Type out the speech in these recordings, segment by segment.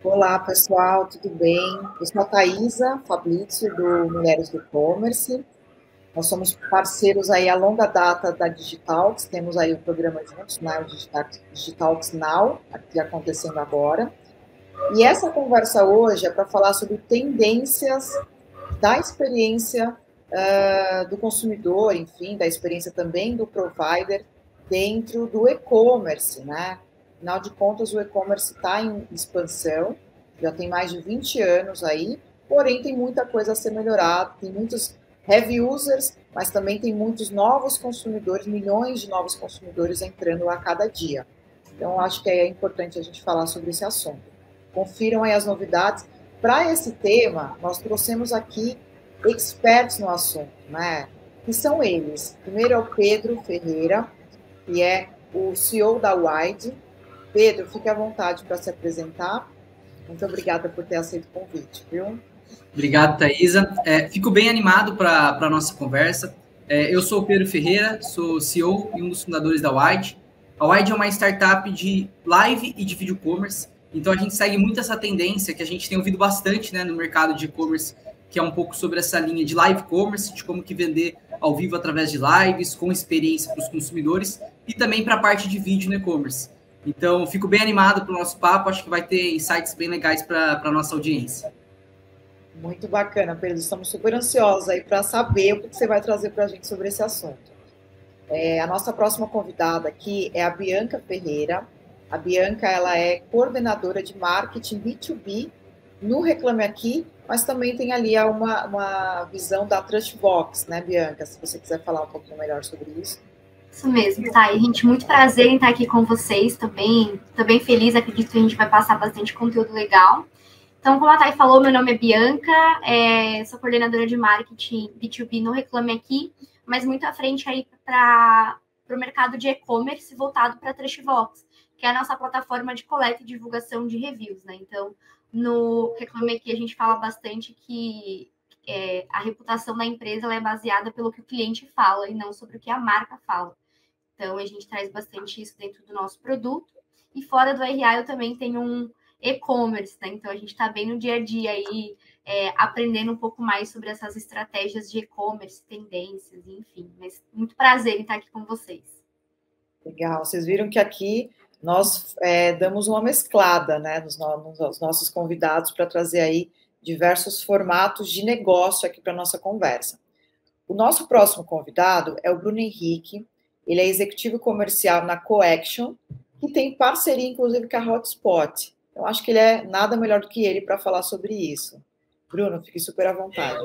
Olá, pessoal, tudo bem? Eu sou a Thaisa Fabrizio, do Mulheres do E-Commerce. Nós somos parceiros aí a longa data da Digitalx, temos aí o programa juntos, né, o Digitalx Now, aqui acontecendo agora. E essa conversa hoje é para falar sobre tendências da experiência do consumidor, enfim, da experiência também do provider dentro do e-commerce, né? Afinal de contas, o e-commerce está em expansão, já tem mais de 20 anos aí, porém tem muita coisa a ser melhorada, tem muitos heavy users, mas também tem muitos novos consumidores, milhões de novos consumidores entrando a cada dia. Então, acho que é importante a gente falar sobre esse assunto. Confiram aí as novidades. Para esse tema, nós trouxemos aqui experts no assunto, né? Que são eles. Primeiro é o Pedro Ferreira, que é o CEO da Wide. Pedro, fique à vontade para se apresentar. Muito obrigada por ter aceito o convite, viu? Obrigado, Thaisa. Fico bem animado para a nossa conversa. Eu sou o Pedro Ferreira, sou CEO e um dos fundadores da Wide. A Wide é uma startup de live e de video commerce, então a gente segue muito essa tendência que a gente tem ouvido bastante, né, no mercado de e-commerce, que é um pouco sobre essa linha de live commerce, de como que vender ao vivo através de lives, com experiência para os consumidores, e também para a parte de vídeo no e-commerce. Então, fico bem animado para o nosso papo, acho que vai ter insights bem legais para a nossa audiência. Muito bacana, Pedro. Estamos super ansiosos aí para saber o que você vai trazer para a gente sobre esse assunto. A nossa próxima convidada aqui é a Bianca Ferreira. A Bianca, ela é coordenadora de marketing B2B no Reclame Aqui, mas também tem ali uma visão da Trustbox, né, Bianca? Se você quiser falar um pouquinho melhor sobre isso. Isso mesmo, tá? E, gente, muito prazer em estar aqui com vocês também. Tô bem feliz, acredito que a gente vai passar bastante conteúdo legal. Então, como a Thay falou, meu nome é Bianca, sou coordenadora de marketing B2B no Reclame Aqui, mas muito à frente aí para o mercado de e-commerce voltado para a Trustbox, que é a nossa plataforma de coleta e divulgação de reviews, né? Então, no Reclame Aqui a gente fala bastante que a reputação da empresa ela é baseada pelo que o cliente fala e não sobre o que a marca fala. Então, a gente traz bastante isso dentro do nosso produto. E fora do RA, eu também tenho um e-commerce, né? Então, a gente está bem no dia a dia aí, aprendendo um pouco mais sobre essas estratégias de e-commerce, tendências, enfim. Mas muito prazer em estar aqui com vocês. Legal. Vocês viram que aqui nós damos uma mesclada, né, nos nossos convidados para trazer aí diversos formatos de negócio aqui para a nossa conversa. O nosso próximo convidado é o Bruno Henrique. Ele é executivo comercial na Coaction, que tem parceria, inclusive, com a Hotspot. Eu acho que ele é nada melhor do que ele para falar sobre isso. Bruno, fique super à vontade.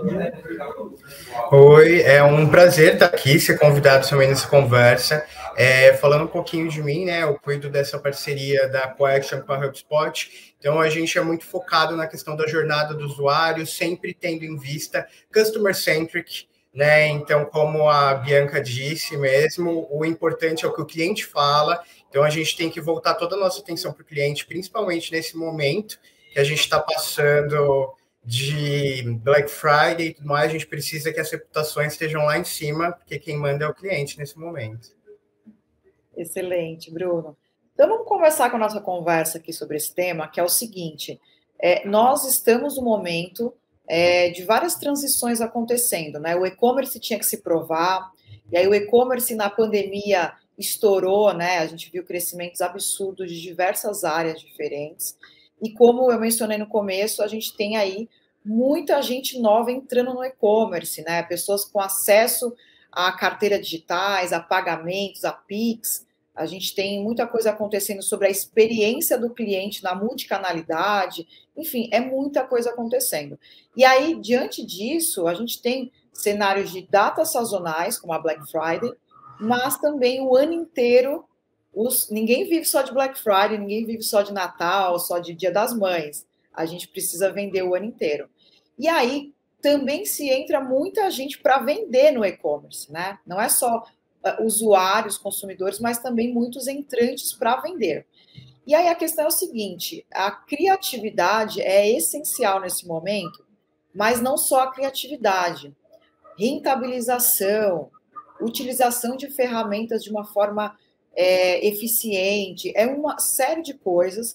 Oi, é um prazer estar aqui, ser convidado também nessa conversa. Falando um pouquinho de mim, né? Eu cuido dessa parceria da Coaction com a HubSpot. Então, a gente é muito focado na questão da jornada do usuário, sempre tendo em vista customer-centric, né? Então, como a Bianca disse mesmo, o importante é o que o cliente fala. Então, a gente tem que voltar toda a nossa atenção para o cliente, principalmente nesse momento que a gente está passando de Black Friday e tudo mais. A gente precisa que as reputações estejam lá em cima, porque quem manda é o cliente nesse momento. Excelente, Bruno. Então, vamos conversar com a nossa conversa aqui sobre esse tema, que é o seguinte: nós estamos no momento de várias transições acontecendo, né? O e-commerce tinha que se provar, e aí o e-commerce na pandemia estourou, né? A gente viu crescimentos absurdos de diversas áreas diferentes. E como eu mencionei no começo, a gente tem aí muita gente nova entrando no e-commerce, né? Pessoas com acesso a carteira digitais, a pagamentos, a Pix. A gente tem muita coisa acontecendo sobre a experiência do cliente na multicanalidade. Enfim, é muita coisa acontecendo. E aí, diante disso, a gente tem cenários de datas sazonais, como a Black Friday, mas também o ano inteiro. Ninguém vive só de Black Friday, ninguém vive só de Natal, só de Dia das Mães. A gente precisa vender o ano inteiro. E aí também se entra muita gente para vender no e-commerce, né? Não é só usuários, consumidores, mas também muitos entrantes para vender. E aí a questão é o seguinte: a criatividade é essencial nesse momento, mas não só a criatividade, rentabilização, utilização de ferramentas de uma forma eficiente, é uma série de coisas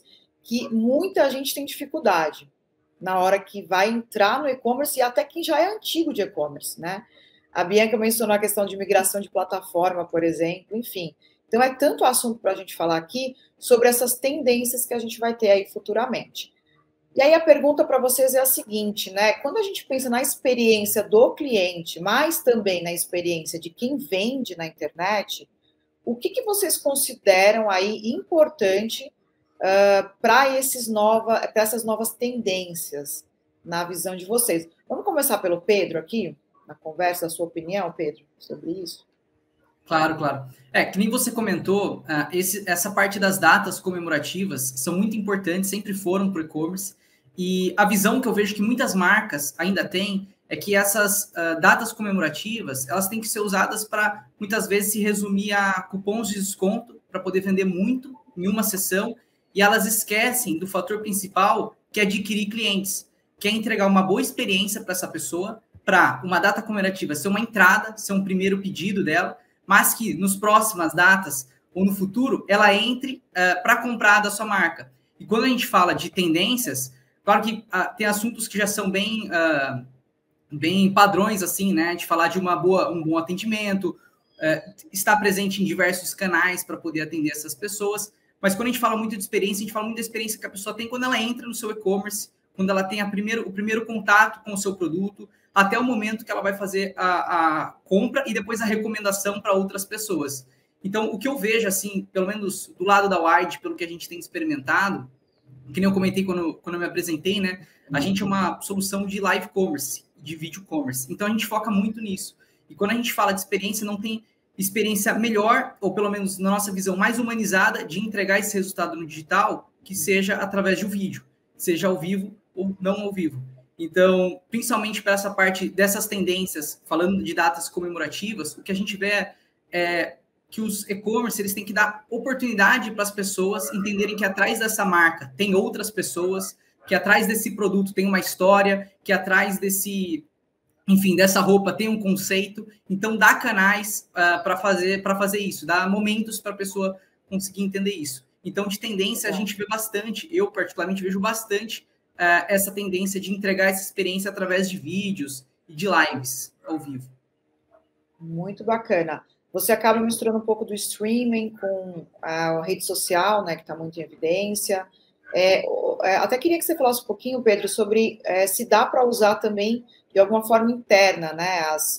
que muita gente tem dificuldade na hora que vai entrar no e-commerce, e até quem já é antigo de e-commerce, né? A Bianca mencionou a questão de migração de plataforma, por exemplo, enfim. Então, é tanto assunto para a gente falar aqui sobre essas tendências que a gente vai ter aí futuramente. E aí a pergunta para vocês é a seguinte, né? Quando a gente pensa na experiência do cliente, mas também na experiência de quem vende na internet, o que vocês consideram aí importante para essas novas tendências na visão de vocês? Vamos começar pelo Pedro aqui, na conversa, a sua opinião, Pedro, sobre isso? Claro, claro. Que nem você comentou, essa parte das datas comemorativas são muito importantes, sempre foram para o e-commerce, e a visão que eu vejo que muitas marcas ainda têm é que essas datas comemorativas, elas têm que ser usadas para, muitas vezes, se resumir a cupons de desconto para poder vender muito em uma sessão, e elas esquecem do fator principal, que é adquirir clientes, que é entregar uma boa experiência para essa pessoa, para uma data comemorativa ser uma entrada, ser um primeiro pedido dela, mas que nos próximas datas ou no futuro, ela entre para comprar da sua marca. E quando a gente fala de tendências, claro que tem assuntos que já são bem padrões, assim, né? De falar de um bom atendimento, estar presente em diversos canais para poder atender essas pessoas. Mas quando a gente fala muito de experiência, a gente fala muito da experiência que a pessoa tem quando ela entra no seu e-commerce, quando ela tem o primeiro contato com o seu produto, até o momento que ela vai fazer a compra e depois a recomendação para outras pessoas. Então, o que eu vejo, assim, pelo menos do lado da Wide, pelo que a gente tem experimentado, que nem eu comentei quando eu me apresentei, né? A gente é uma solução de live commerce, de video commerce. Então, a gente foca muito nisso. E quando a gente fala de experiência, não tem experiência melhor, ou pelo menos na nossa visão mais humanizada, de entregar esse resultado no digital, que seja através de um vídeo, seja ao vivo ou não ao vivo. Então, principalmente para essa parte dessas tendências, falando de datas comemorativas, o que a gente vê é que os e-commerce eles têm que dar oportunidade para as pessoas entenderem que atrás dessa marca tem outras pessoas, que atrás desse produto tem uma história, que atrás dessa roupa tem um conceito. Então, dá canais para fazer isso, dá momentos para a pessoa conseguir entender isso. Então, de tendência, a gente vê bastante, eu particularmente vejo bastante essa tendência de entregar essa experiência através de vídeos e de lives ao vivo. Muito bacana. Você acaba misturando um pouco do streaming com a rede social, né, que está muito em evidência. Até queria que você falasse um pouquinho, Pedro, sobre se dá para usar também de alguma forma interna, né,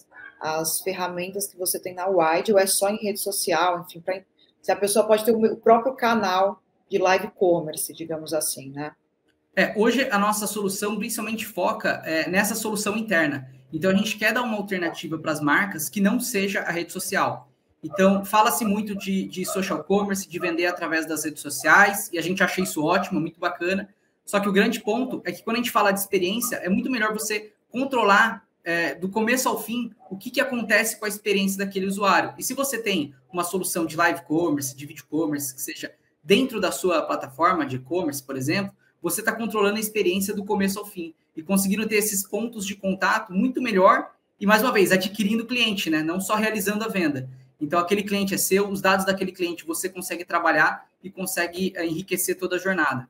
as ferramentas que você tem na Wide, ou é só em rede social, enfim, se a pessoa pode ter o próprio canal de live commerce, digamos assim, né? Hoje a nossa solução principalmente foca nessa solução interna. Então, a gente quer dar uma alternativa para as marcas que não seja a rede social. Então, fala-se muito de social commerce, de vender através das redes sociais, e a gente acha isso ótimo, muito bacana. Só que o grande ponto é que quando a gente fala de experiência, é muito melhor você controlar do começo ao fim o que acontece com a experiência daquele usuário. E se você tem uma solução de live commerce, de video commerce, que seja dentro da sua plataforma de e-commerce, por exemplo, você está controlando a experiência do começo ao fim e conseguindo ter esses pontos de contato muito melhor e, mais uma vez, adquirindo o cliente, né? Não só realizando a venda. Então, aquele cliente é seu, os dados daquele cliente você consegue trabalhar e consegue enriquecer toda a jornada.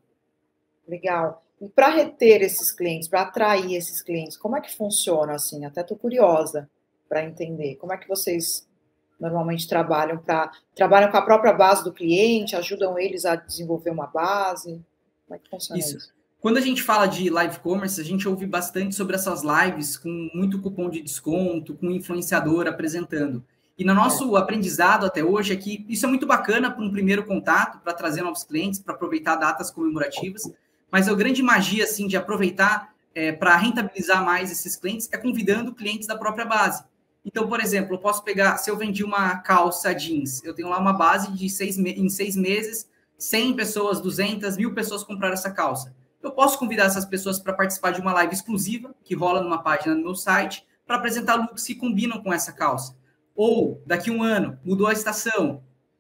Legal. E para reter esses clientes, para atrair esses clientes, como é que funciona assim? Até estou curiosa para entender. Como é que vocês normalmente trabalham com a própria base do cliente, ajudam eles a desenvolver uma base? Como é que funciona isso? Quando a gente fala de live commerce, a gente ouve bastante sobre essas lives com muito cupom de desconto, com influenciador apresentando. E no nosso aprendizado até hoje é que isso é muito bacana para um primeiro contato, para trazer novos clientes, para aproveitar datas comemorativas, mas a grande magia assim, de aproveitar para rentabilizar mais esses clientes é convidando clientes da própria base. Então, por exemplo, eu posso pegar, se eu vendi uma calça jeans, eu tenho lá uma base de em 6 meses, 100 pessoas, 200, 1.000 pessoas compraram essa calça. Eu posso convidar essas pessoas para participar de uma live exclusiva, que rola numa página no meu site, para apresentar looks que combinam com essa calça. Ou, daqui a um ano, mudou a estação.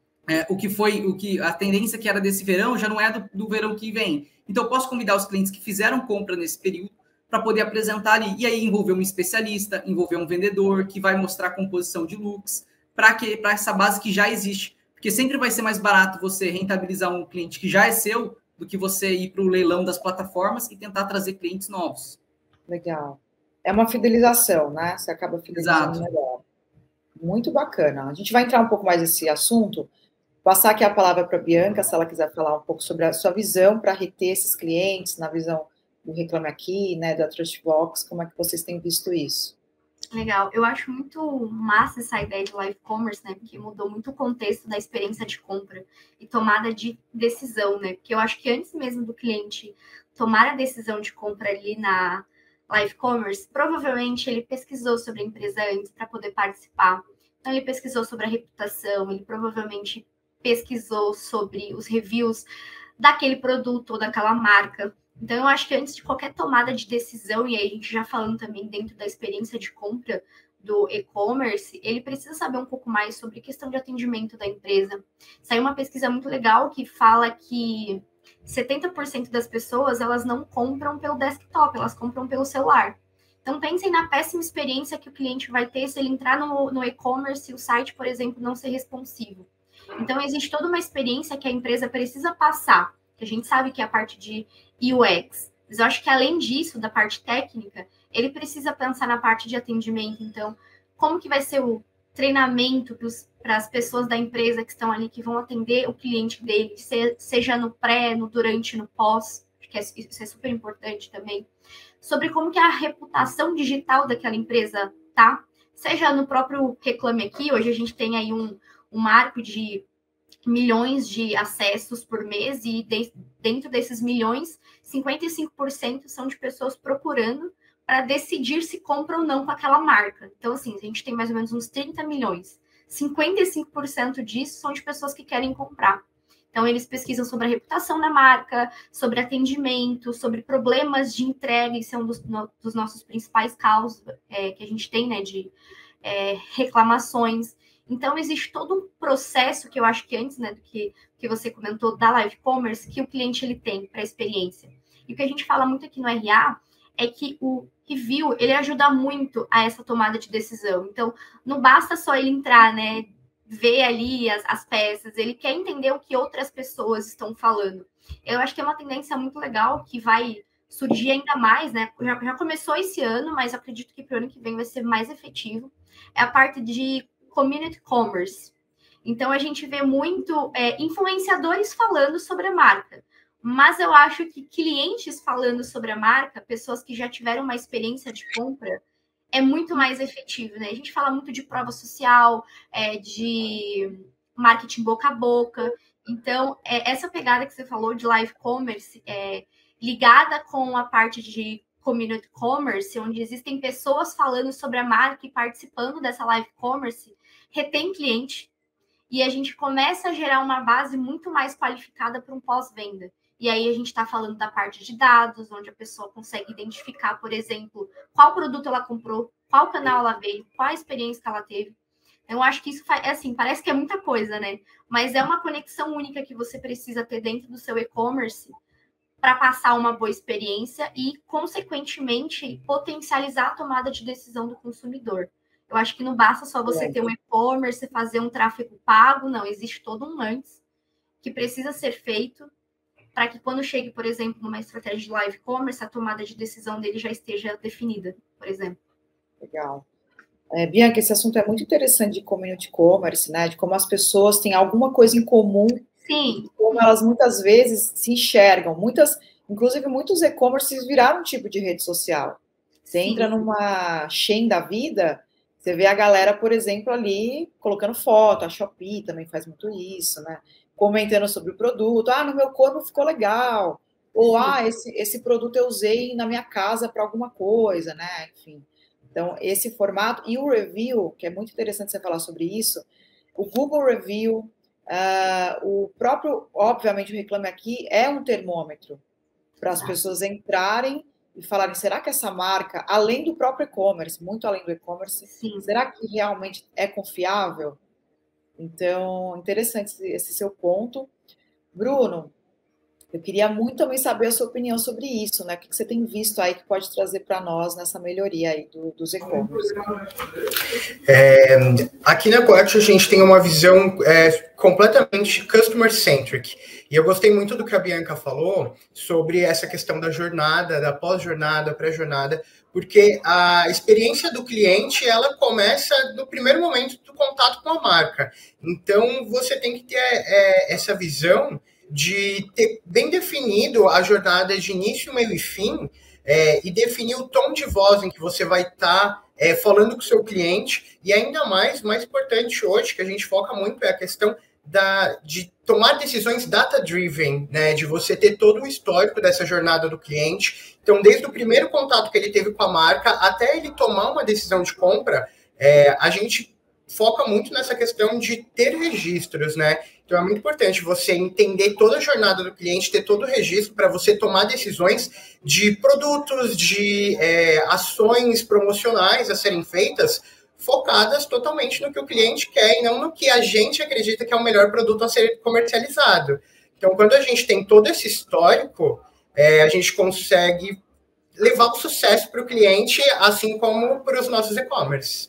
A tendência que era desse verão já não é do verão que vem. Então, eu posso convidar os clientes que fizeram compra nesse período para poder apresentar ali. E aí, envolver um especialista, envolver um vendedor que vai mostrar a composição de looks para essa base que já existe. Porque sempre vai ser mais barato você rentabilizar um cliente que já é seu do que você ir para o leilão das plataformas e tentar trazer clientes novos. Legal. É uma fidelização, né? Você acaba fidelizando Exato. melhor. Muito bacana. A gente vai entrar um pouco mais nesse assunto. Passar aqui a palavra para a Bianca, se ela quiser falar um pouco sobre a sua visão para reter esses clientes, na visão do Reclame Aqui, né, da Trustbox, como é que vocês têm visto isso? Legal. Eu acho muito massa essa ideia de live commerce, né? Porque mudou muito o contexto da experiência de compra e tomada de decisão, né? Porque eu acho que antes mesmo do cliente tomar a decisão de compra ali na live commerce, provavelmente ele pesquisou sobre a empresa antes para poder participar. Então, ele pesquisou sobre a reputação, ele provavelmente pesquisou sobre os reviews daquele produto ou daquela marca. Então, eu acho que antes de qualquer tomada de decisão, e aí a gente já falando também dentro da experiência de compra do e-commerce, ele precisa saber um pouco mais sobre questão de atendimento da empresa. Saiu uma pesquisa muito legal que fala que 70% das pessoas, elas não compram pelo desktop, elas compram pelo celular. Então, pensem na péssima experiência que o cliente vai ter se ele entrar no e-commerce e o site, por exemplo, não ser responsivo. Então, existe toda uma experiência que a empresa precisa passar, que a gente sabe que é a parte de UX. Mas eu acho que, além disso, da parte técnica, ele precisa pensar na parte de atendimento. Então, como que vai ser o treinamento para as pessoas da empresa que estão ali, que vão atender o cliente dele, seja no pré, no durante, no pós, que isso é super importante também, sobre como que a reputação digital daquela empresa tá, seja no próprio Reclame Aqui, hoje a gente tem aí um marco de milhões de acessos por mês e dentro desses milhões, 55% são de pessoas procurando para decidir se compra ou não com aquela marca. Então, assim, a gente tem mais ou menos uns 30 milhões. 55% disso são de pessoas que querem comprar. Então, eles pesquisam sobre a reputação da marca, sobre atendimento, sobre problemas de entrega, isso é um dos nossos principais causos que a gente tem, né, de reclamações. Então, existe todo um processo que eu acho que antes, né, do que você comentou da live commerce, que o cliente ele tem para a experiência. E o que a gente fala muito aqui no RA é que o review, ele ajuda muito a essa tomada de decisão. Então, não basta só ele entrar, né, ver ali as peças, ele quer entender o que outras pessoas estão falando. Eu acho que é uma tendência muito legal que vai surgir ainda mais, né? Já começou esse ano, mas eu acredito que para o ano que vem vai ser mais efetivo. É a parte de community commerce. Então, a gente vê muito influenciadores falando sobre a marca. Mas eu acho que clientes falando sobre a marca, pessoas que já tiveram uma experiência de compra, é muito mais efetivo, né? A gente fala muito de prova social, de marketing boca a boca. Então, essa pegada que você falou de live commerce, ligada com a parte de community commerce, onde existem pessoas falando sobre a marca e participando dessa live commerce, retém cliente e a gente começa a gerar uma base muito mais qualificada para um pós-venda. E aí a gente está falando da parte de dados, onde a pessoa consegue identificar, por exemplo, qual produto ela comprou, qual canal ela veio, qual a experiência que ela teve. Eu acho que isso assim, parece que é muita coisa, né? Mas é uma conexão única que você precisa ter dentro do seu e-commerce para passar uma boa experiência e, consequentemente, potencializar a tomada de decisão do consumidor. Eu acho que não basta só você ter um e-commerce, fazer um tráfego pago, não, existe todo um antes que precisa ser feito para que quando chegue, por exemplo, numa estratégia de live commerce, a tomada de decisão dele já esteja definida, por exemplo. Legal. Bianca, esse assunto é muito interessante de community commerce, né? De como as pessoas têm alguma coisa em comum. Sim. Como elas muitas vezes se enxergam. Inclusive, muitos e-commerces viraram um tipo de rede social. Você entra numa Shein da vida, você vê a galera, por exemplo, ali colocando foto, a Shopee também faz muito isso, né? Comentando sobre o produto, no meu corpo ficou legal, ou esse produto eu usei na minha casa para alguma coisa, né? Enfim. Então, esse formato, e o review, que é muito interessante você falar sobre isso, o Google Review, o próprio, obviamente, o Reclame Aqui é um termômetro para as pessoas entrarem e falarem, será que essa marca, além do próprio e-commerce, muito além do e-commerce, será que realmente é confiável? Então, interessante esse seu ponto. Bruno, Eu queria muito também saber a sua opinião sobre isso, né? O que você tem visto aí que pode trazer para nós nessa melhoria aí dos e-commerce? Aqui na Coact a gente tem uma visão completamente customer-centric. E eu gostei muito do que a Bianca falou sobre essa questão da jornada, da pós-jornada, pré-jornada, porque a experiência do cliente, ela começa no primeiro momento do contato com a marca. Então, você tem que ter essa visão de ter bem definido a jornada de início, meio e fim, e definir o tom de voz em que você vai estar falando com o seu cliente, e ainda mais importante hoje, que a gente foca muito, é a questão de tomar decisões data-driven, né, de você ter todo o histórico dessa jornada do cliente. Então, desde o primeiro contato que ele teve com a marca, até ele tomar uma decisão de compra, a gente foca muito nessa questão de ter registros, né? Então, é muito importante você entender toda a jornada do cliente, ter todo o registro para você tomar decisões de produtos, de ações promocionais a serem feitas, focadas totalmente no que o cliente quer e não no que a gente acredita que é o melhor produto a ser comercializado. Então, quando a gente tem todo esse histórico, a gente consegue levar o sucesso para o cliente, assim como para os nossos e-commerce.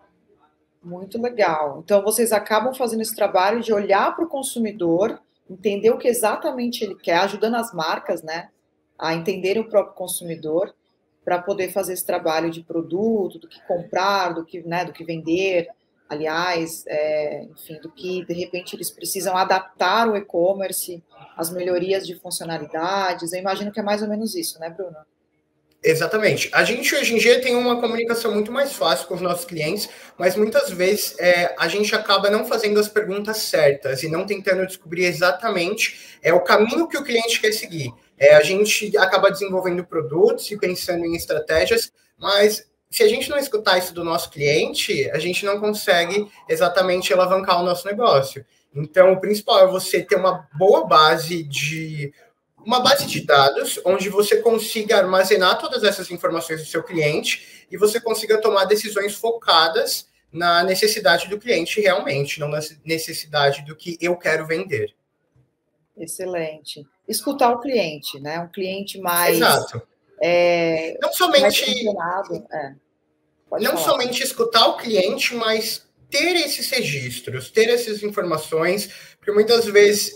Muito legal. Então, vocês acabam fazendo esse trabalho de olhar para o consumidor, entender o que exatamente ele quer, ajudando as marcas, né, a entenderem o próprio consumidor, para poder fazer esse trabalho de produto, do que comprar, do que vender, aliás, enfim, do que, de repente, eles precisam adaptar o e-commerce, as melhorias de funcionalidades. Eu imagino que é mais ou menos isso, né, Bruno? Exatamente. A gente, hoje em dia, tem uma comunicação muito mais fácil com os nossos clientes, mas muitas vezes a gente acaba não fazendo as perguntas certas e não tentando descobrir exatamente o caminho que o cliente quer seguir. A gente acaba desenvolvendo produtos e pensando em estratégias, mas se a gente não escutar isso do nosso cliente, a gente não consegue exatamente alavancar o nosso negócio. Então, o principal é você ter uma boa base de dados, onde você consiga armazenar todas essas informações do seu cliente e você consiga tomar decisões focadas na necessidade do cliente realmente, não na necessidade do que eu quero vender. Excelente. Escutar o cliente, né? Um cliente mais... Exato. Não somente escutar o cliente, mas ter esses registros, ter essas informações, porque muitas vezes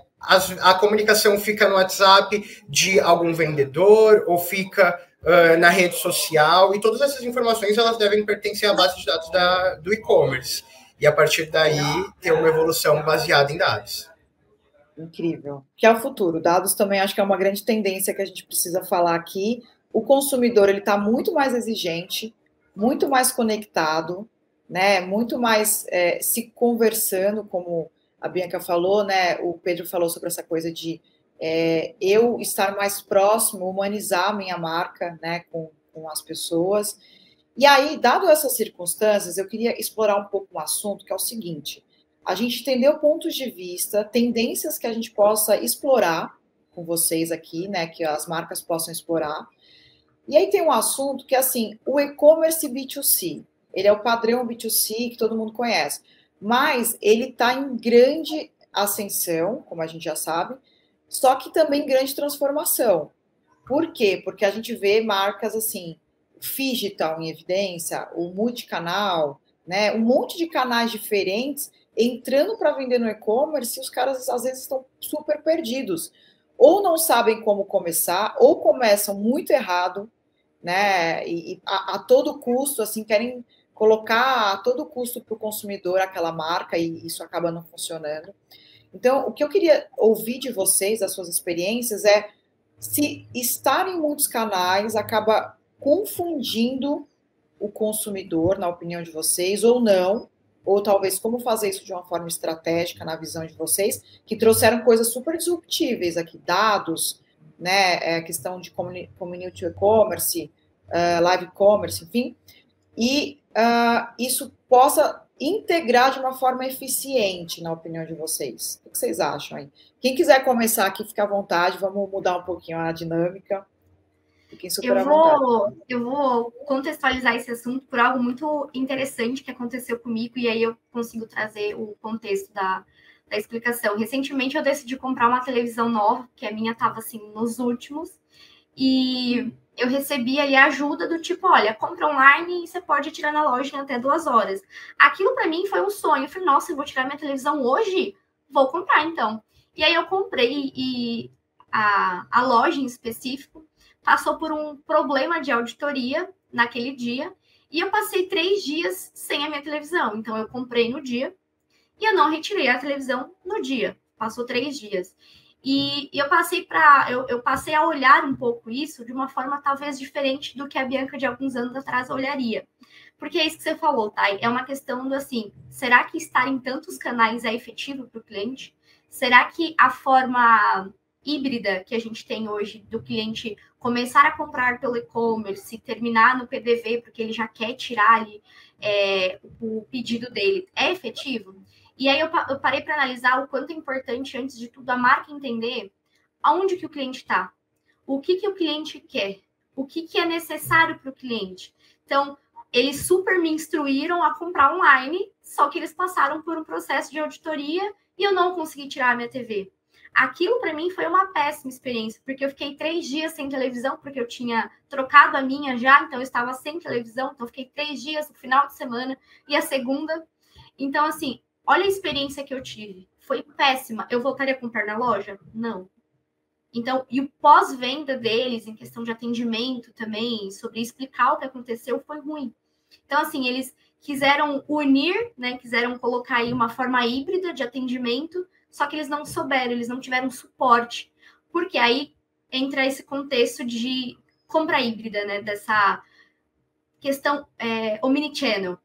a comunicação fica no WhatsApp de algum vendedor ou fica na rede social, e todas essas informações elas devem pertencer à base de dados do e-commerce. E a partir daí ter uma evolução baseada em dados. Incrível. Que é o futuro. Dados também acho que é uma grande tendência que a gente precisa falar aqui. O consumidor ele está muito mais exigente, muito mais conectado, né? Muito mais se conversando, como a Bianca falou, né? O Pedro falou sobre essa coisa de eu estar mais próximo, humanizar a minha marca, né? Com as pessoas. E aí, dado essas circunstâncias, eu queria explorar um pouco um assunto que é o seguinte: a gente entendeu pontos de vista, tendências que a gente possa explorar com vocês aqui, né? Que as marcas possam explorar. E aí tem um assunto que, assim, o e-commerce B2C, ele é o padrão B2C que todo mundo conhece, mas ele está em grande ascensão, como a gente já sabe, só que também em grande transformação. Por quê? Porque a gente vê marcas assim, Phygital em evidência, o multicanal, né? Um monte de canais diferentes entrando para vender no e-commerce, e os caras às vezes estão super perdidos. Ou não sabem como começar, ou começam muito errado, né? E a todo custo, assim, querem colocar a todo custo para o consumidor aquela marca, e isso acaba não funcionando. Então, o que eu queria ouvir de vocês, das suas experiências, é se estar em muitos canais acaba confundindo o consumidor, na opinião de vocês, ou não, ou talvez como fazer isso de uma forma estratégica na visão de vocês, que trouxeram coisas super disruptíveis aqui, dados, né, questão de community e-commerce, live e-commerce, enfim, e isso possa integrar de uma forma eficiente, na opinião de vocês. O que vocês acham aí? Quem quiser começar aqui, fica à vontade, vamos mudar um pouquinho a dinâmica. Eu vou contextualizar esse assunto por algo muito interessante que aconteceu comigo, e aí eu consigo trazer o contexto da da explicação. Recentemente eu decidi comprar uma televisão nova, porque a minha estava assim nos últimos, e eu recebi ali a ajuda do tipo, olha, compra online e você pode tirar na loja em até 2 horas. Aquilo para mim foi um sonho. Eu falei, nossa, eu vou tirar minha televisão hoje? Vou comprar então. E aí eu comprei e a loja em específico passou por um problema de auditoria naquele dia e eu passei 3 dias sem a minha televisão. Então eu comprei no dia e eu não retirei a televisão no dia. Passou 3 dias. E eu passei a olhar um pouco isso de uma forma talvez diferente do que a Bianca de alguns anos atrás olharia. Porque é isso que você falou, tá? É uma questão do assim, será que estar em tantos canais é efetivo para o cliente? Será que a forma híbrida que a gente tem hoje do cliente começar a comprar pelo e-commerce, terminar no PDV, porque ele já quer tirar ali o pedido dele, é efetivo? E aí eu parei para analisar o quanto é importante, antes de tudo, a marca entender aonde que o cliente está, o que o cliente quer, o que é necessário para o cliente. Então, eles super me instruíram a comprar online, só que eles passaram por um processo de auditoria e eu não consegui tirar a minha TV. Aquilo, para mim, foi uma péssima experiência, porque eu fiquei 3 dias sem televisão, porque eu tinha trocado a minha já, então eu estava sem televisão, então eu fiquei 3 dias no final de semana e a segunda. Então, assim, olha a experiência que eu tive. Foi péssima. Eu voltaria a comprar na loja? Não. Então, e o pós-venda deles, em questão de atendimento também, sobre explicar o que aconteceu, foi ruim. Então, assim, eles quiseram unir, né? Quiseram colocar aí uma forma híbrida de atendimento, só que eles não souberam, eles não tiveram suporte. Porque aí entra esse contexto de compra híbrida, né? Dessa questão omnichannel.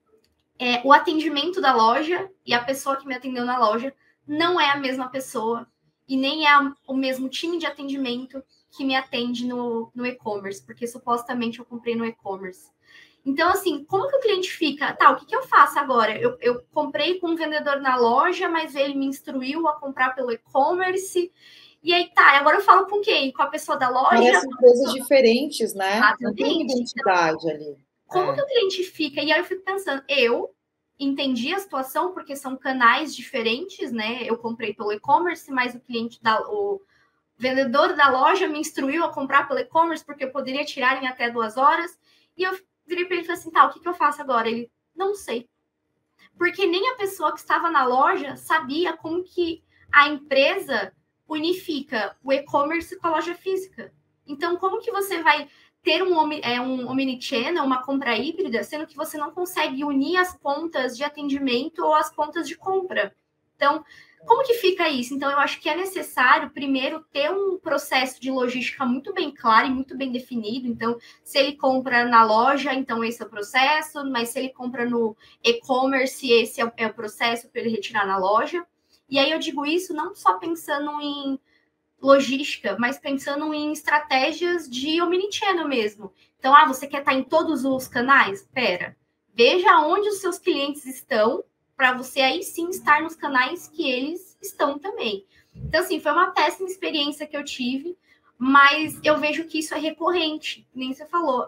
O atendimento da loja e a pessoa que me atendeu na loja não é a mesma pessoa e nem é o mesmo time de atendimento que me atende no e-commerce, porque supostamente eu comprei no e-commerce. Então, assim, como que o cliente fica? Tá, o que eu faço agora? Eu comprei com um vendedor na loja, mas ele me instruiu a comprar pelo e-commerce. E aí, tá, agora eu falo com quem? Com a pessoa da loja? Parecem coisas diferentes, né? Exatamente. Não tem identidade então, ali. Como que o cliente fica? E aí eu fico pensando, eu entendi a situação, porque são canais diferentes, né? Eu comprei pelo e-commerce, mas o vendedor da loja me instruiu a comprar pelo e-commerce, porque eu poderia tirar em até 2 horas. E eu virei para ele e falei assim, tá, o que eu faço agora? Ele, não sei. Porque nem a pessoa que estava na loja sabia como que a empresa unifica o e-commerce com a loja física. Então, como que você vai ter um omnichannel, uma compra híbrida, sendo que você não consegue unir as pontas de atendimento ou as pontas de compra? Então, como que fica isso? Então, eu acho que é necessário, primeiro, ter um processo de logística muito bem claro e muito bem definido. Então, se ele compra na loja, então esse é o processo, mas se ele compra no e-commerce, esse é o processo para ele retirar na loja. E aí eu digo isso não só pensando em logística, mas pensando em estratégias de omnichannel mesmo. Então, você quer estar em todos os canais? Espera, veja onde os seus clientes estão, para você aí sim estar nos canais que eles estão também. Então, assim, foi uma péssima experiência que eu tive, mas eu vejo que isso é recorrente, nem você falou.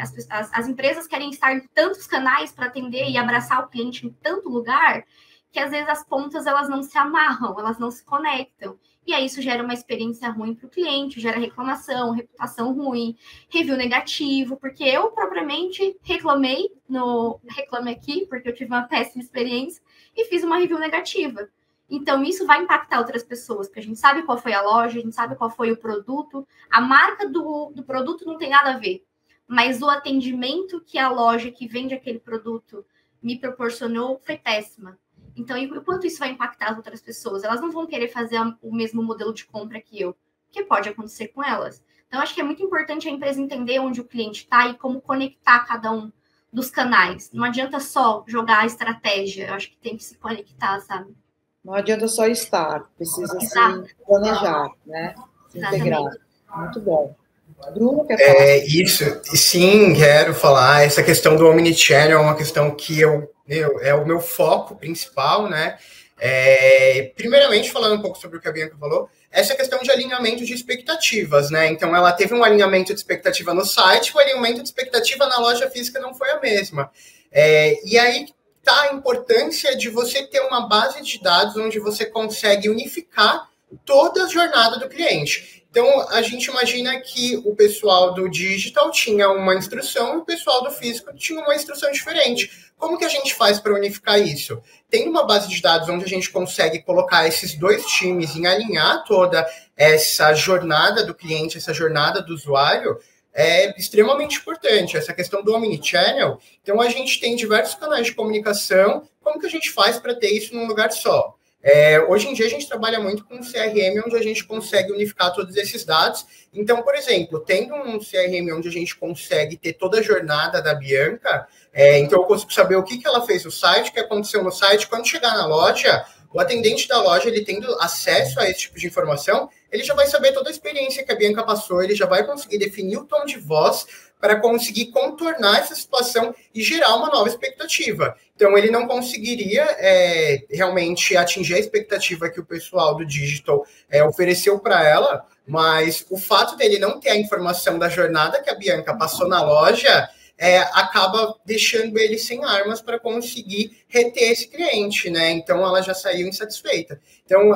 As empresas querem estar em tantos canais para atender e abraçar o cliente em tanto lugar, que às vezes as pontas elas não se amarram, elas não se conectam. E aí isso gera uma experiência ruim para o cliente, gera reclamação, reputação ruim, review negativo, porque eu propriamente reclamei no Reclame Aqui, porque eu tive uma péssima experiência e fiz uma review negativa. Então isso vai impactar outras pessoas, porque a gente sabe qual foi a loja, a gente sabe qual foi o produto, a marca do produto não tem nada a ver, mas o atendimento que a loja que vende aquele produto me proporcionou foi péssima. Então, e o quanto isso vai impactar as outras pessoas? Elas não vão querer fazer o mesmo modelo de compra que eu, que pode acontecer com elas. Então, acho que é muito importante a empresa entender onde o cliente está e como conectar cada um dos canais. Não adianta só jogar a estratégia, eu acho que tem que se conectar, sabe? Não adianta só estar, precisa se planejar, né? Se integrar. Muito bom. Bruno, quer falar? Isso, sim, quero falar. Essa questão do omnichannel é uma questão que é o meu foco principal, né? Primeiramente, falando um pouco sobre o que a Bianca falou, essa questão de alinhamento de expectativas, né? Então, ela teve um alinhamento de expectativa no site, o alinhamento de expectativa na loja física não foi a mesma. E aí, está a importância de você ter uma base de dados onde você consegue unificar toda a jornada do cliente. Então, a gente imagina que o pessoal do digital tinha uma instrução e o pessoal do físico tinha uma instrução diferente. Como que a gente faz para unificar isso? Tem uma base de dados onde a gente consegue colocar esses dois times em alinhar toda essa jornada do cliente, essa jornada do usuário, é extremamente importante, essa questão do omnichannel. Então, a gente tem diversos canais de comunicação. Como que a gente faz para ter isso num lugar só? Hoje em dia, a gente trabalha muito com um CRM, onde a gente consegue unificar todos esses dados. Então, por exemplo, tendo um CRM onde a gente consegue ter toda a jornada da Bianca, então eu consigo saber o que ela fez no site, o que aconteceu no site. Quando chegar na loja, o atendente da loja, ele tendo acesso a esse tipo de informação, ele já vai saber toda a experiência que a Bianca passou, ele já vai conseguir definir o tom de voz para conseguir contornar essa situação e gerar uma nova expectativa. Então, ele não conseguiria realmente atingir a expectativa que o pessoal do digital ofereceu para ela, mas o fato dele não ter a informação da jornada que a Bianca passou na loja acaba deixando ele sem armas para conseguir reter esse cliente, né? Então, ela já saiu insatisfeita. Então,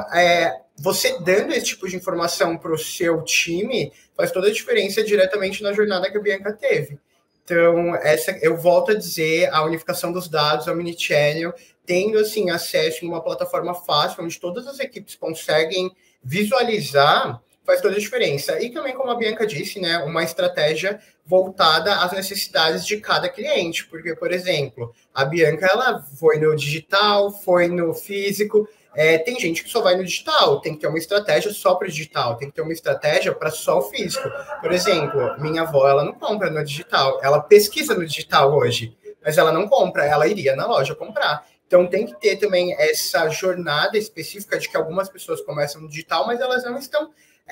você dando esse tipo de informação para o seu time faz toda a diferença diretamente na jornada que a Bianca teve. Então, eu volto a dizer, a unificação dos dados, a omnichannel, tendo assim, acesso em uma plataforma fácil, onde todas as equipes conseguem visualizar, faz toda a diferença. E também, como a Bianca disse, né, uma estratégia voltada às necessidades de cada cliente. Porque, por exemplo, a Bianca, ela foi no digital, foi no físico. Tem gente que só vai no digital, tem que ter uma estratégia só para o digital, tem que ter uma estratégia para só o físico. Por exemplo, minha avó, ela não compra no digital, ela pesquisa no digital hoje, mas ela não compra, ela iria na loja comprar. Então, tem que ter também essa jornada específica de que algumas pessoas começam no digital, mas elas não estão,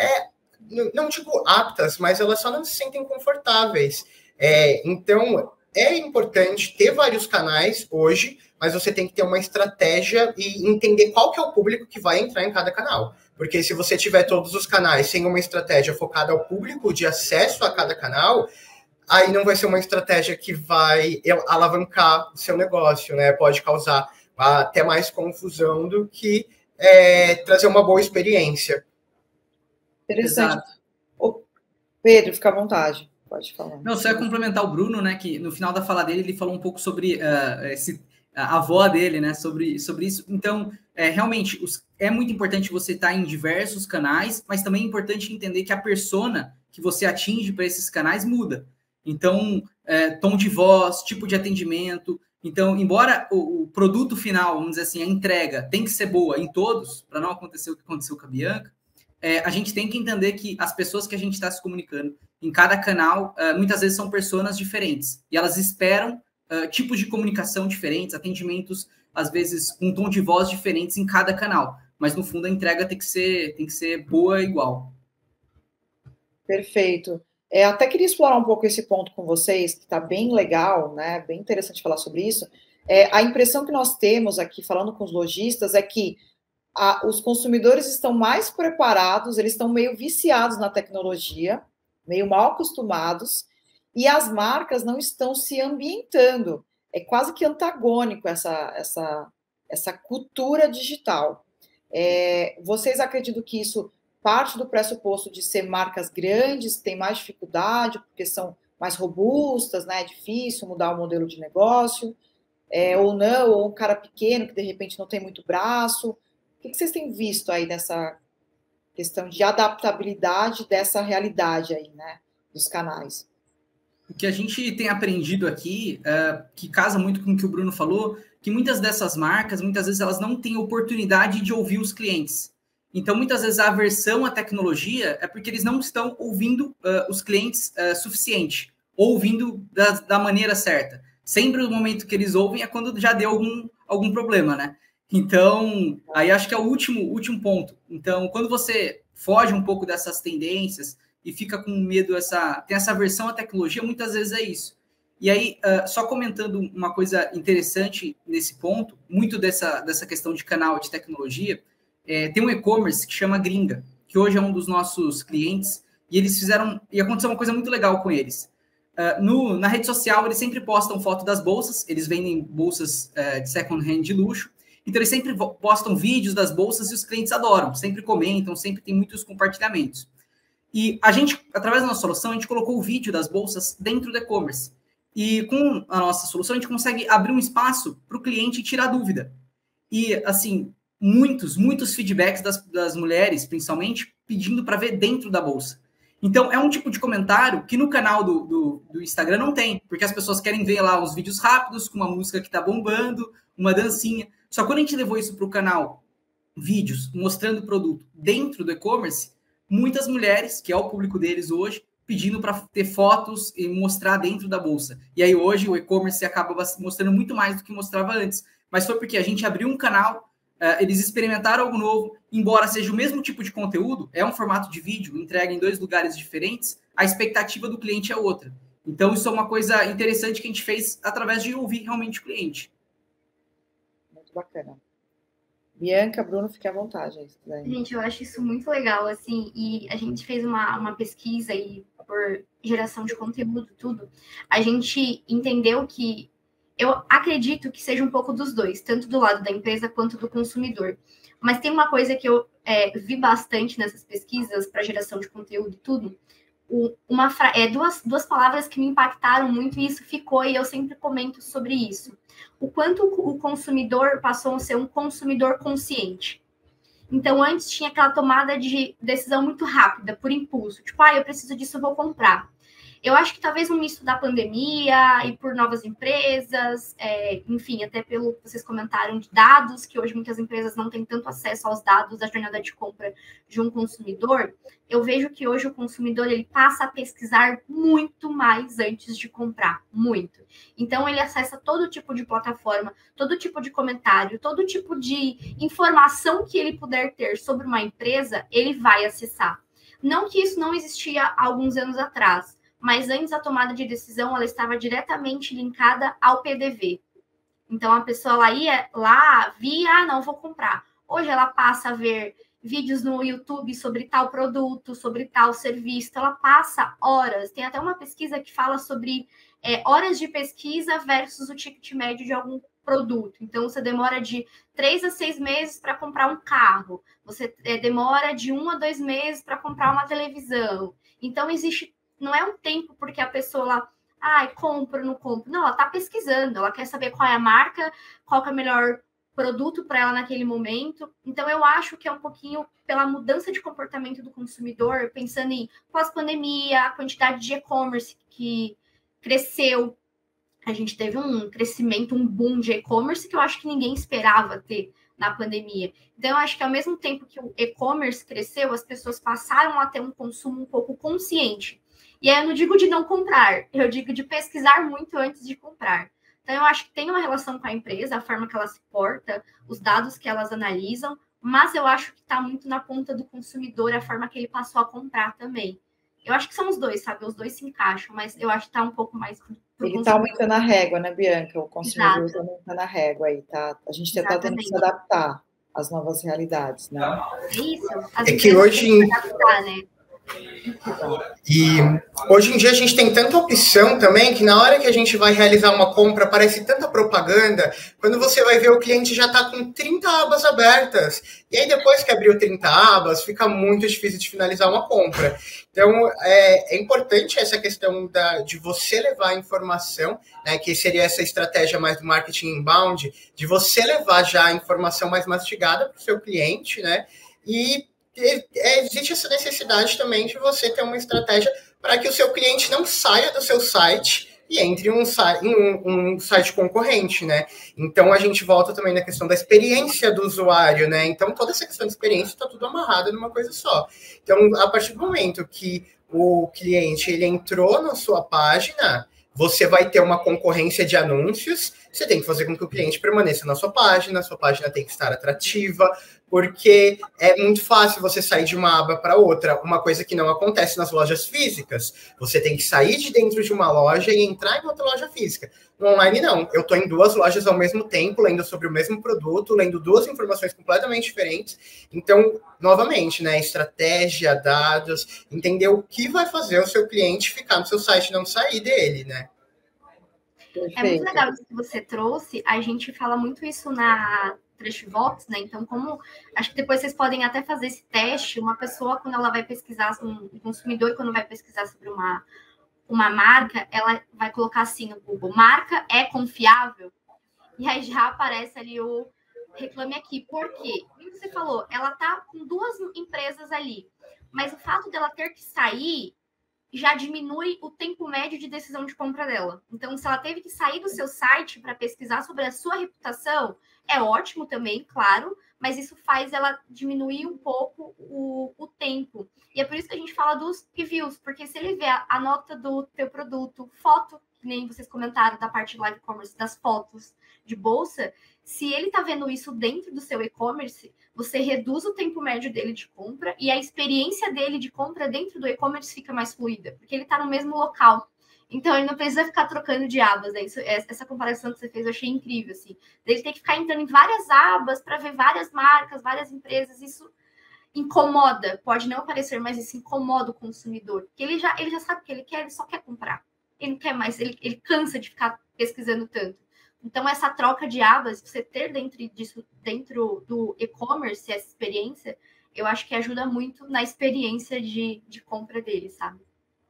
não digo aptas, mas elas só não se sentem confortáveis. Então, é importante ter vários canais hoje, mas você tem que ter uma estratégia e entender qual que é o público que vai entrar em cada canal. Porque se você tiver todos os canais sem uma estratégia focada ao público de acesso a cada canal, aí não vai ser uma estratégia que vai alavancar o seu negócio, né? Pode causar até mais confusão do que trazer uma boa experiência. Interessante. Pedro, fica à vontade. Pode falar. Não, só ia complementar o Bruno, né? Que no final da fala dele, ele falou um pouco sobre a avó dele, né? Sobre isso. Então, realmente, é muito importante você estar em diversos canais, mas também é importante entender que a persona que você atinge para esses canais muda. Então, tom de voz, tipo de atendimento. Então, embora o produto final, vamos dizer assim, a entrega tem que ser boa em todos, para não acontecer o que aconteceu com a Bianca, a gente tem que entender que as pessoas que a gente está se comunicando em cada canal, muitas vezes são personas diferentes. E elas esperam tipos de comunicação diferentes, atendimentos, às vezes, com um tom de voz diferentes em cada canal. Mas, no fundo, a entrega tem que ser boa igual. Perfeito. Até queria explorar um pouco esse ponto com vocês, que está bem legal, né? Bem interessante falar sobre isso. A impressão que nós temos aqui, falando com os lojistas, é que os consumidores estão mais preparados, eles estão meio viciados na tecnologia, meio mal acostumados, e as marcas não estão se ambientando. É quase que antagônico essa cultura digital. Vocês acreditam que isso parte do pressuposto de ser marcas grandes, que têm mais dificuldade, porque são mais robustas, né? É difícil mudar o modelo de negócio, ou não, ou um cara pequeno que, de repente, não tem muito braço. O que vocês têm visto aí nessa questão de adaptabilidade dessa realidade aí, né, dos canais? O que a gente tem aprendido aqui, que casa muito com o que o Bruno falou, que muitas dessas marcas, muitas vezes elas não têm oportunidade de ouvir os clientes. Então, muitas vezes a aversão à tecnologia é porque eles não estão ouvindo os clientes suficiente, ouvindo da maneira certa. Sempre o momento que eles ouvem é quando já deu algum problema, né? Então, aí acho que é o último ponto. Então, quando você foge um pouco dessas tendências e fica com medo, tem essa aversão à tecnologia, muitas vezes é isso. E aí, só comentando uma coisa interessante nesse ponto, muito dessa questão de canal de tecnologia, tem um e-commerce que chama Gringa, que hoje é um dos nossos clientes, e eles e aconteceu uma coisa muito legal com eles. Na rede social, eles sempre postam foto das bolsas, eles vendem bolsas de second hand de luxo, então eles sempre postam vídeos das bolsas e os clientes adoram, sempre comentam, sempre tem muitos compartilhamentos. E a gente, através da nossa solução, a gente colocou o vídeo das bolsas dentro do e-commerce. E com a nossa solução, a gente consegue abrir um espaço para o cliente tirar dúvida. E, assim, muitos feedbacks das mulheres, principalmente, pedindo para ver dentro da bolsa. Então, é um tipo de comentário que no canal do Instagram não tem, porque as pessoas querem ver lá os vídeos rápidos, com uma música que está bombando, uma dancinha. Só que quando a gente levou isso para o canal, vídeos mostrando o produto dentro do e-commerce, muitas mulheres, que é o público deles hoje, pedindo para ter fotos e mostrar dentro da bolsa. E aí hoje o e-commerce acaba mostrando muito mais do que mostrava antes. Mas foi porque a gente abriu um canal, eles experimentaram algo novo, embora seja o mesmo tipo de conteúdo, é um formato de vídeo, entrega em 2 lugares diferentes, a expectativa do cliente é outra. Então, isso é uma coisa interessante que a gente fez através de ouvir realmente o cliente. Muito bacana. Bianca, Bruno, fique à vontade. Gente, eu acho isso muito legal, assim, e a gente fez uma pesquisa aí por geração de conteúdo, tudo. A gente entendeu que eu acredito que seja um pouco dos dois, tanto do lado da empresa quanto do consumidor. Mas tem uma coisa que eu vi bastante nessas pesquisas para geração de conteúdo e tudo, duas palavras que me impactaram muito e isso ficou, e eu sempre comento sobre isso. O quanto o consumidor passou a ser um consumidor consciente. Então, antes tinha aquela tomada de decisão muito rápida, por impulso. Tipo, eu preciso disso, eu vou comprar. Eu acho que talvez um misto da pandemia e por novas empresas, enfim, até pelo que vocês comentaram de dados, que hoje muitas empresas não têm tanto acesso aos dados da jornada de compra de um consumidor, eu vejo que hoje o consumidor ele passa a pesquisar muito mais antes de comprar, muito. Então, ele acessa todo tipo de plataforma, todo tipo de comentário, todo tipo de informação que ele puder ter sobre uma empresa, ele vai acessar. Não que isso não existia há alguns anos atrás, mas antes a tomada de decisão ela estava diretamente linkada ao PDV. Então, a pessoa ela ia lá, via, não, vou comprar. Hoje ela passa a ver vídeos no YouTube sobre tal produto, sobre tal serviço, ela passa horas. Tem até uma pesquisa que fala sobre horas de pesquisa versus o ticket médio de algum produto. Então, você demora de 3 a 6 meses para comprar um carro. Você demora de 1 a 2 meses para comprar uma televisão. Então, não é um tempo porque a pessoa lá, compro, não compro. Não, ela está pesquisando, ela quer saber qual é a marca, qual que é o melhor produto para ela naquele momento. Então, eu acho que é um pouquinho pela mudança de comportamento do consumidor, pensando em pós-pandemia, a quantidade de e-commerce que cresceu. A gente teve um crescimento, um boom de e-commerce que eu acho que ninguém esperava ter na pandemia. Então, eu acho que ao mesmo tempo que o e-commerce cresceu, as pessoas passaram a ter um consumo um pouco consciente. E aí eu não digo de não comprar, eu digo de pesquisar muito antes de comprar. Então, eu acho que tem uma relação com a empresa, a forma que ela se porta, os dados que elas analisam, mas eu acho que está muito na ponta do consumidor, a forma que ele passou a comprar também. Eu acho que são os dois, sabe? Os dois se encaixam, mas eu acho que está um pouco mais... Ele está aumentando a régua, né, Bianca? O consumidor está aumentando a régua aí, tá? A gente está tendo que se adaptar às novas realidades, né? É isso. É que hoje... Adaptar, né? E hoje em dia a gente tem tanta opção também que na hora que a gente vai realizar uma compra aparece tanta propaganda, quando você vai ver o cliente já está com 30 abas abertas, e aí depois que abriu 30 abas fica muito difícil de finalizar uma compra. Então é importante essa questão de você levar a informação, né, que seria essa estratégia mais do marketing inbound, de você levar já a informação mais mastigada para o seu cliente, né, e existe essa necessidade também de você ter uma estratégia para que o seu cliente não saia do seu site e entre em um site concorrente, né? Então, a gente volta também na questão da experiência do usuário, né? Então, toda essa questão de experiência está tudo amarrado numa coisa só. Então, a partir do momento que o cliente ele entrou na sua página, você vai ter uma concorrência de anúncios você tem que fazer com que o cliente permaneça na sua página tem que estar atrativa, porque é muito fácil você sair de uma aba para outra, uma coisa que não acontece nas lojas físicas. Você tem que sair de dentro de uma loja e entrar em outra loja física. No online, não. Eu estou em 2 lojas ao mesmo tempo, lendo sobre o mesmo produto, lendo 2 informações completamente diferentes. Então, novamente, né, estratégia, dados, entender o que vai fazer o seu cliente ficar no seu site e não sair dele, né? É muito legal isso que você trouxe. A gente fala muito isso na Trashbox, né? Então, acho que depois vocês podem até fazer esse teste. Uma pessoa, quando ela vai pesquisar, um consumidor, quando vai pesquisar sobre uma marca, ela vai colocar assim no Google: marca é confiável? E aí já aparece ali o reclame aqui. Por quê? Como você falou, ela tá com 2 empresas ali, mas o fato dela ter que sair já diminui o tempo médio de decisão de compra dela. Então, se ela teve que sair do seu site para pesquisar sobre a sua reputação, é ótimo também, claro, mas isso faz ela diminuir um pouco o tempo. E é por isso que a gente fala dos reviews, porque se ele vê a nota do teu produto, foto, que nem vocês comentaram da parte de live commerce, das fotos de bolsa, se ele está vendo isso dentro do seu e-commerce, você reduz o tempo médio dele de compra e a experiência dele de compra dentro do e-commerce fica mais fluida, porque ele está no mesmo local. Então, ele não precisa ficar trocando de abas, né? Essa comparação que você fez eu achei incrível, assim. Ele tem que ficar entrando em várias abas para ver várias marcas, várias empresas. Isso incomoda, pode não parecer, mas isso incomoda o consumidor, porque ele já sabe o que ele quer, ele só quer comprar. Ele não quer mais, ele cansa de ficar pesquisando tanto. Então, essa troca de abas, você ter dentro do e-commerce, essa experiência, eu acho que ajuda muito na experiência de compra dele, sabe?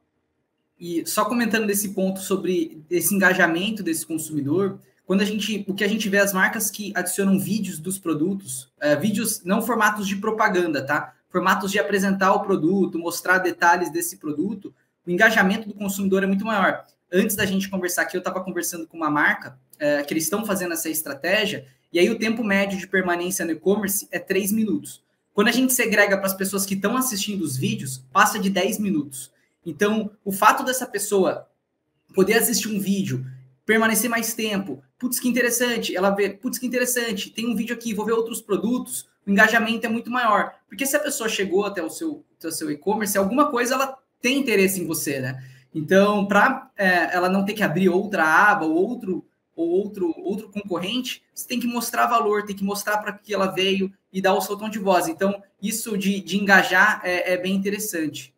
E só comentando desse ponto sobre esse engajamento desse consumidor, o que a gente vê as marcas que adicionam vídeos dos produtos, vídeos não formatos de propaganda, tá? Formatos de apresentar o produto, mostrar detalhes desse produto, o engajamento do consumidor é muito maior. Antes da gente conversar aqui, eu estava conversando com uma marca que eles estão fazendo essa estratégia, e aí o tempo médio de permanência no e-commerce é 3 minutos. Quando a gente segrega para as pessoas que estão assistindo os vídeos, passa de 10 minutos. Então, o fato dessa pessoa poder assistir um vídeo, permanecer mais tempo, putz, que interessante, ela vê, putz, que interessante, tem um vídeo aqui, vou ver outros produtos, o engajamento é muito maior. Porque se a pessoa chegou até o seu e-commerce, alguma coisa ela tem interesse em você, né? Então, para ela não ter que abrir outra aba ou outro concorrente, você tem que mostrar valor, tem que mostrar para que ela veio e dar o seu tom de voz. Então, isso de engajar é bem interessante.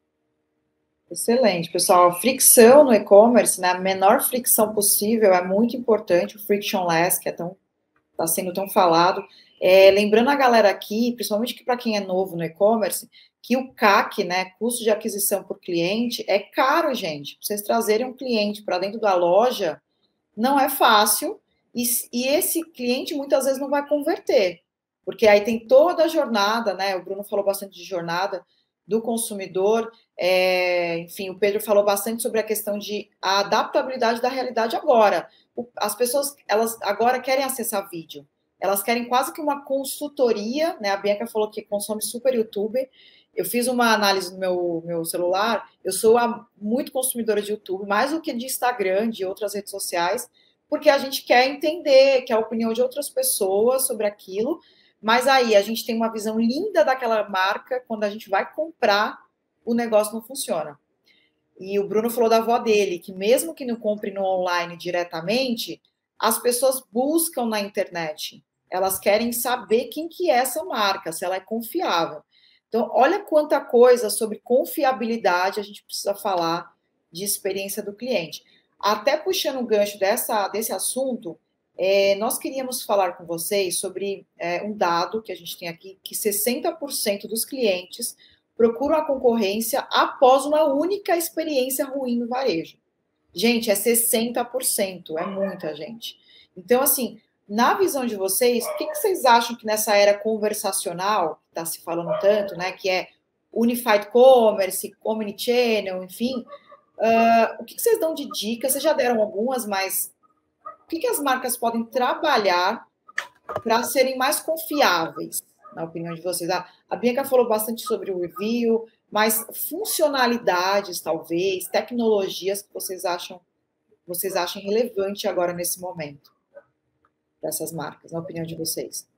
Excelente, pessoal. A fricção no e-commerce, né, a menor fricção possível é muito importante, o frictionless, que está sendo tão falado. Lembrando a galera aqui, principalmente que para quem é novo no e-commerce, que o CAC, né, custo de aquisição por cliente, é caro, gente. Para vocês trazerem um cliente para dentro da loja, não é fácil, e esse cliente muitas vezes não vai converter, porque aí tem toda a jornada, né? O Bruno falou bastante de jornada do consumidor, enfim, o Pedro falou bastante sobre a questão de a adaptabilidade da realidade agora. As pessoas, elas agora querem acessar vídeo, elas querem quase que uma consultoria, né? A Bianca falou que consome super YouTube. Eu fiz uma análise no meu celular, eu sou muito consumidora de YouTube, mais do que de Instagram, de outras redes sociais, porque a gente quer entender, quer a opinião de outras pessoas sobre aquilo, mas aí a gente tem uma visão linda daquela marca, quando a gente vai comprar, o negócio não funciona. E o Bruno falou da avó dele, que mesmo que não compre no online diretamente, as pessoas buscam na internet, elas querem saber quem que é essa marca, se ela é confiável. Então, olha quanta coisa sobre confiabilidade a gente precisa falar de experiência do cliente. Até puxando o gancho desse assunto, nós queríamos falar com vocês sobre um dado que a gente tem aqui, que 60% dos clientes procuram a concorrência após uma única experiência ruim no varejo. Gente, é 60%, é muita gente. Então, assim, na visão de vocês, o que vocês acham que nessa era conversacional, que está se falando tanto, né, que é Unified Commerce, Omnichannel, enfim, o que vocês dão de dicas? Vocês já deram algumas, mas o que as marcas podem trabalhar para serem mais confiáveis, na opinião de vocês? A Bianca falou bastante sobre o review, mas funcionalidades, talvez, tecnologias que vocês acham vocês achem relevante agora nesse momento para essas marcas, na opinião de vocês?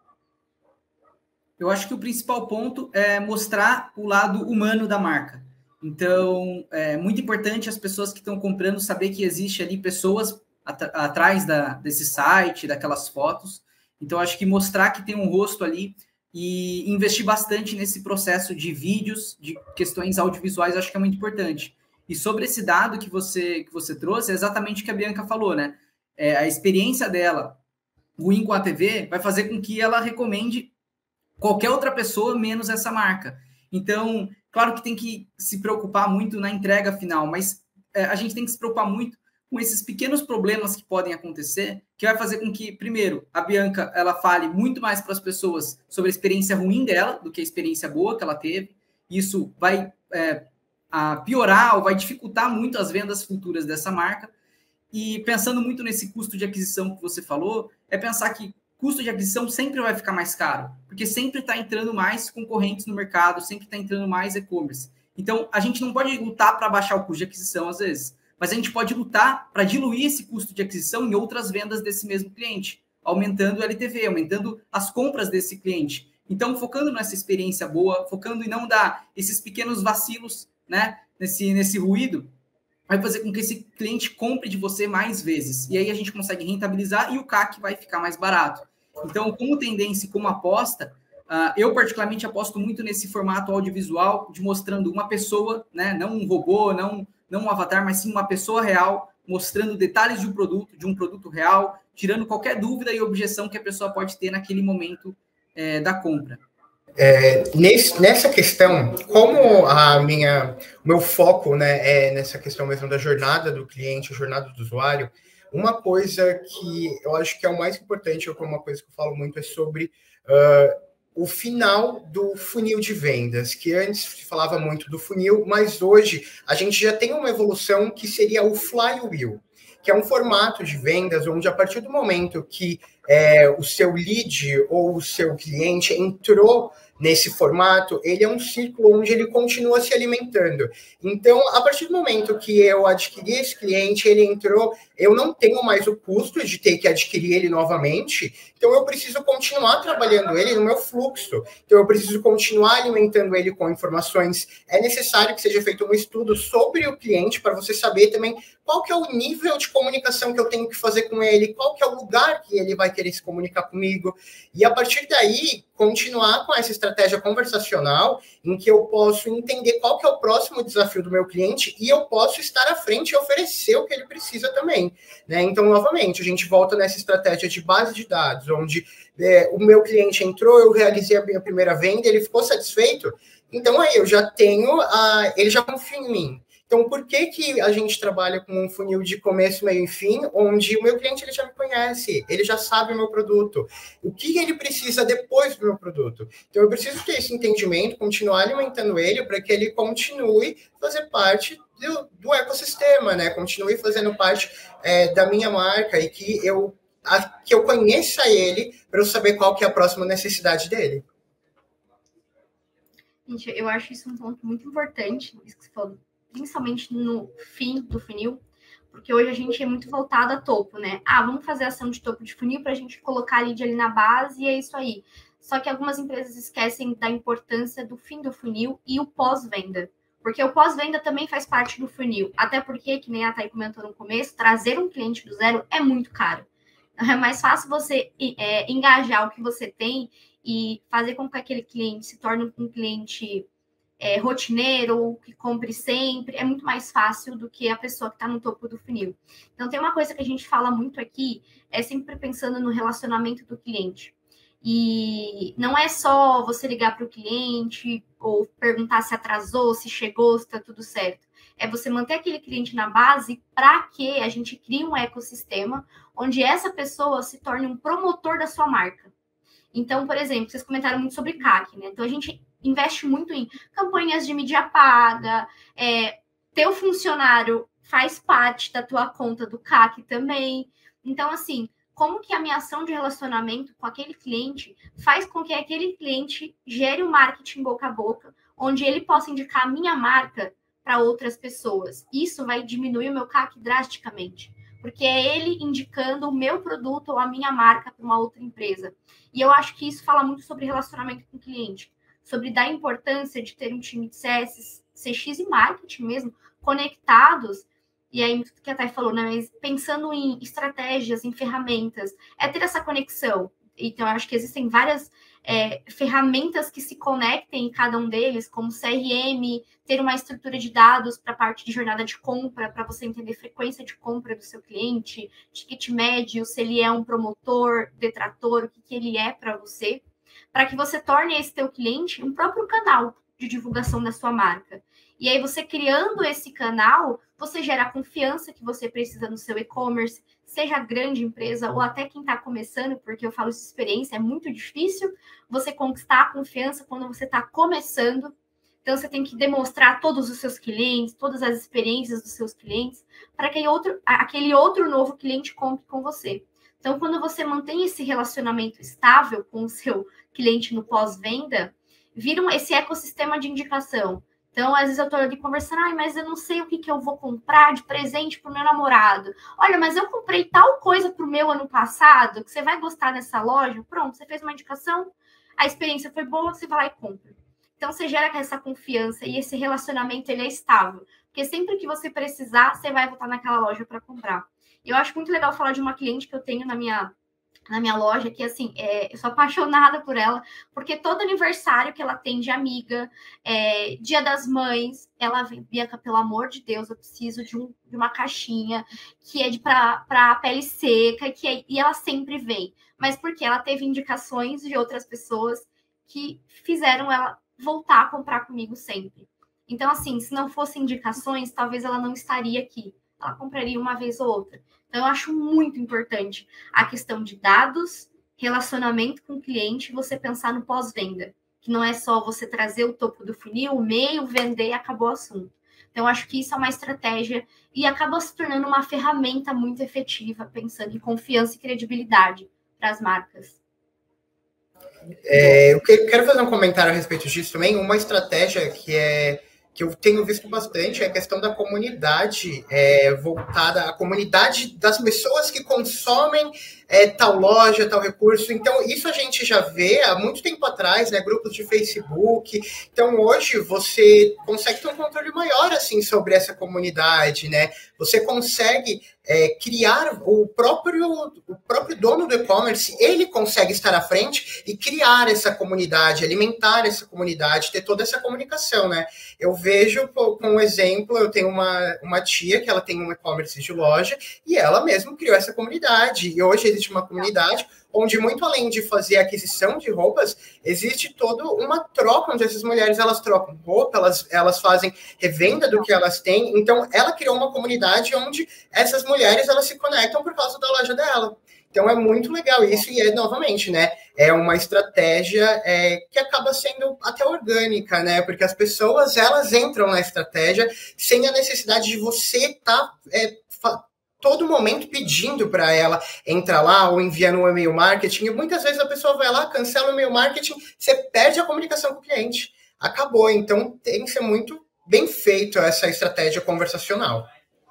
Eu acho que o principal ponto é mostrar o lado humano da marca. Então, é muito importante as pessoas que estão comprando saber que existe ali pessoas atrás desse site, daquelas fotos. Então, acho que mostrar que tem um rosto ali e investir bastante nesse processo de vídeos, de questões audiovisuais, acho que é muito importante. E sobre esse dado que você trouxe, é exatamente o que a Bianca falou, né? A experiência dela ruim com a TV vai fazer com que ela recomende qualquer outra pessoa, menos essa marca. Então, claro que tem que se preocupar muito na entrega final, mas a gente tem que se preocupar muito com esses pequenos problemas que podem acontecer, que vai fazer com que, primeiro, a Bianca ela fale muito mais para as pessoas sobre a experiência ruim dela do que a experiência boa que ela teve. Isso vai piorar ou vai dificultar muito as vendas futuras dessa marca. E pensando muito nesse custo de aquisição que você falou, é pensar que custo de aquisição sempre vai ficar mais caro, porque sempre está entrando mais concorrentes no mercado, sempre está entrando mais e-commerce. Então, a gente não pode lutar para baixar o custo de aquisição, às vezes, mas a gente pode lutar para diluir esse custo de aquisição em outras vendas desse mesmo cliente, aumentando o LTV, aumentando as compras desse cliente. Então, focando nessa experiência boa, focando em não dar esses pequenos vacilos, né, nesse ruído, vai fazer com que esse cliente compre de você mais vezes. E aí a gente consegue rentabilizar e o CAC vai ficar mais barato. Então, como tendência e como aposta, eu particularmente aposto muito nesse formato audiovisual de mostrando uma pessoa, né, não um robô, não um avatar, mas sim uma pessoa real, mostrando detalhes de um produto real, tirando qualquer dúvida e objeção que a pessoa pode ter naquele momento da compra. Nessa questão, como o meu foco, né, é nessa questão mesmo da jornada do cliente, a jornada do usuário, uma coisa que eu acho que é o mais importante, ou uma coisa que eu falo muito, é sobre o final do funil de vendas, que antes se falava muito do funil, mas hoje a gente já tem uma evolução que seria o flywheel, que é um formato de vendas onde, a partir do momento que o seu lead ou o seu cliente entrou nesse formato, ele é um ciclo onde ele continua se alimentando. Então, a partir do momento que eu adquiri esse cliente, ele entrou, eu não tenho mais o custo de ter que adquirir ele novamente, então eu preciso continuar trabalhando ele no meu fluxo, então eu preciso continuar alimentando ele com informações. É necessário que seja feito um estudo sobre o cliente para você saber também qual que é o nível de comunicação que eu tenho que fazer com ele, qual que é o lugar que ele vai querer se comunicar comigo, e a partir daí, continuar com essa estratégia conversacional em que eu posso entender qual que é o próximo desafio do meu cliente e eu posso estar à frente e oferecer o que ele precisa também, né? Então, novamente, a gente volta nessa estratégia de base de dados, onde o meu cliente entrou, eu realizei a minha primeira venda, ele ficou satisfeito, então aí eu já tenho, ele já confia em mim. Então, por que a gente trabalha com um funil de começo, meio e fim, onde o meu cliente ele já me conhece, ele já sabe o meu produto, o que ele precisa depois do meu produto? Então, eu preciso ter esse entendimento, continuar alimentando ele para que ele continue fazer parte do ecossistema, né? Continue fazendo parte da minha marca e que eu conheça ele para eu saber qual que é a próxima necessidade dele. Gente, eu acho isso um ponto muito importante, isso que você falou, principalmente no fim do funil, porque hoje a gente é muito voltado a topo, né? Vamos fazer ação de topo de funil para a gente colocar a lead ali na base e é isso aí. Só que algumas empresas esquecem da importância do fim do funil e o pós-venda, porque o pós-venda também faz parte do funil, até porque, que nem a Thay comentou no começo, trazer um cliente do zero é muito caro. É mais fácil você engajar o que você tem e fazer com que aquele cliente se torne um cliente rotineiro, que compre sempre, é muito mais fácil do que a pessoa que está no topo do funil. Então, tem uma coisa que a gente fala muito aqui, é sempre pensando no relacionamento do cliente. E não é só você ligar para o cliente ou perguntar se atrasou, se chegou, se está tudo certo. É você manter aquele cliente na base para que a gente crie um ecossistema onde essa pessoa se torne um promotor da sua marca. Então, por exemplo, vocês comentaram muito sobre CAC, né? Então, a gente investe muito em campanhas de mídia paga, teu funcionário faz parte da tua conta do CAC também. Então, assim, como que a minha ação de relacionamento com aquele cliente faz com que aquele cliente gere um marketing boca a boca, onde ele possa indicar a minha marca para outras pessoas. Isso vai diminuir o meu CAC drasticamente. porque é ele indicando o meu produto ou a minha marca para uma outra empresa. E eu acho que isso fala muito sobre relacionamento com o cliente, sobre dar importância de ter um time de CS, CX e marketing mesmo, conectados. E aí, o que a Thay falou, né? Mas pensando em estratégias, em ferramentas, é ter essa conexão. Então, eu acho que existem várias ferramentas que se conectem em cada um deles, como CRM, ter uma estrutura de dados para a parte de jornada de compra, para você entender frequência de compra do seu cliente, ticket médio, se ele é um promotor, detrator, o que ele é para você, para que você torne esse teu cliente um próprio canal de divulgação da sua marca. E aí, você criando esse canal, você gera a confiança que você precisa no seu e-commerce, seja grande empresa ou até quem está começando, porque eu falo isso de experiência, é muito difícil você conquistar a confiança quando você está começando. Então, você tem que demonstrar todos os seus clientes, todas as experiências dos seus clientes, para que aquele outro novo cliente compre com você. Então, quando você mantém esse relacionamento estável com o seu cliente no pós-venda, vira esse ecossistema de indicação. Então, às vezes eu estou ali conversando, mas eu não sei o que eu vou comprar de presente para o meu namorado. Olha, mas eu comprei tal coisa para o meu ano passado, que você vai gostar dessa loja. Pronto, você fez uma indicação, a experiência foi boa, você vai lá e compra. Então, você gera essa confiança e esse relacionamento, ele é estável. Porque sempre que você precisar, você vai voltar naquela loja para comprar. E eu acho muito legal falar de uma cliente que eu tenho na minha loja, que assim, eu sou apaixonada por ela, porque todo aniversário que ela tem de amiga, Dia das Mães, ela vem, Bianca, pelo amor de Deus, eu preciso de uma caixinha que é para pele seca, e ela sempre vem. Mas porque ela teve indicações de outras pessoas que fizeram ela voltar a comprar comigo sempre. Então, assim, se não fossem indicações, talvez ela não estaria aqui. Ela compraria uma vez ou outra. Então, eu acho muito importante a questão de dados, relacionamento com o cliente, você pensar no pós-venda, que não é só você trazer o topo do funil, o meio, vender e acabou o assunto. Então, eu acho que isso é uma estratégia e acaba se tornando uma ferramenta muito efetiva, pensando em confiança e credibilidade para as marcas. Eu quero fazer um comentário a respeito disso também. Uma estratégia que eu tenho visto bastante é a questão da comunidade voltada à comunidade das pessoas que consomem tal loja, tal recurso. Então, isso a gente já vê há muito tempo atrás, né? Grupos de Facebook. Então, hoje, você consegue ter um controle maior, assim, sobre essa comunidade, né? Você consegue criar o próprio dono do e-commerce, ele consegue estar à frente e criar essa comunidade, alimentar essa comunidade, ter toda essa comunicação, né? Eu vejo, com um exemplo, eu tenho uma tia que ela tem um e-commerce de loja e ela mesma criou essa comunidade. E hoje existe uma comunidade onde, muito além de fazer aquisição de roupas, existe toda uma troca, onde essas mulheres elas trocam roupa, elas fazem revenda do que elas têm. Então, ela criou uma comunidade onde essas mulheres elas se conectam por causa da loja dela. Então, é muito legal isso e, novamente, né, é uma estratégia que acaba sendo até orgânica, né, porque as pessoas, elas entram na estratégia sem a necessidade de você estar todo momento pedindo para ela entrar lá ou enviando um e-mail marketing. E muitas vezes a pessoa vai lá, cancela o e-mail marketing, você perde a comunicação com o cliente. Acabou. Então, tem que ser muito bem feito essa estratégia conversacional.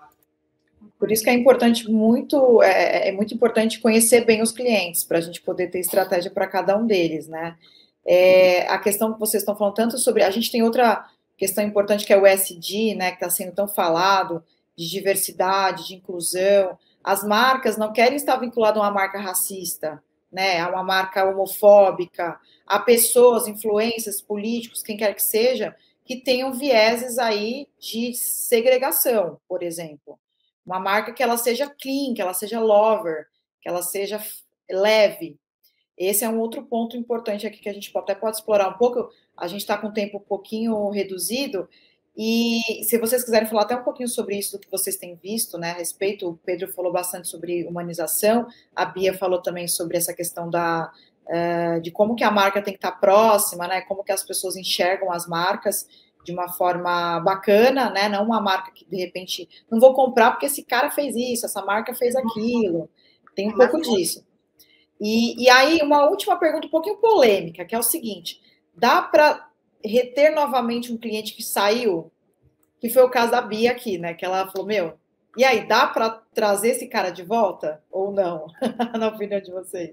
Por isso que é importante muito importante conhecer bem os clientes, para a gente poder ter estratégia para cada um deles, né? A questão que vocês estão falando tanto sobre... A gente tem outra questão importante que é o ESG, né? Que está sendo tão falado, de diversidade, de inclusão. As marcas não querem estar vinculadas a uma marca racista, né? A uma marca homofóbica, a pessoas, influências, políticos, quem quer que seja, que tenham vieses aí de segregação, por exemplo. Uma marca que ela seja clean, que ela seja lover, que ela seja leve. Esse é um outro ponto importante aqui que a gente até pode explorar um pouco. A gente está com o tempo um pouquinho reduzido, e se vocês quiserem falar até um pouquinho sobre isso, do que vocês têm visto, né, a respeito, o Pedro falou bastante sobre humanização, a Bia falou também sobre essa questão de como que a marca tem que estar próxima, né, como que as pessoas enxergam as marcas de uma forma bacana, né, não uma marca que, de repente, não vou comprar porque esse cara fez isso, essa marca fez aquilo, tem um pouco disso. E aí, uma última pergunta um pouquinho polêmica, que é o seguinte, dá para reter novamente um cliente que saiu, que foi o caso da Bia aqui, né? Que ela falou, E aí, dá para trazer esse cara de volta ou não? Na opinião de vocês?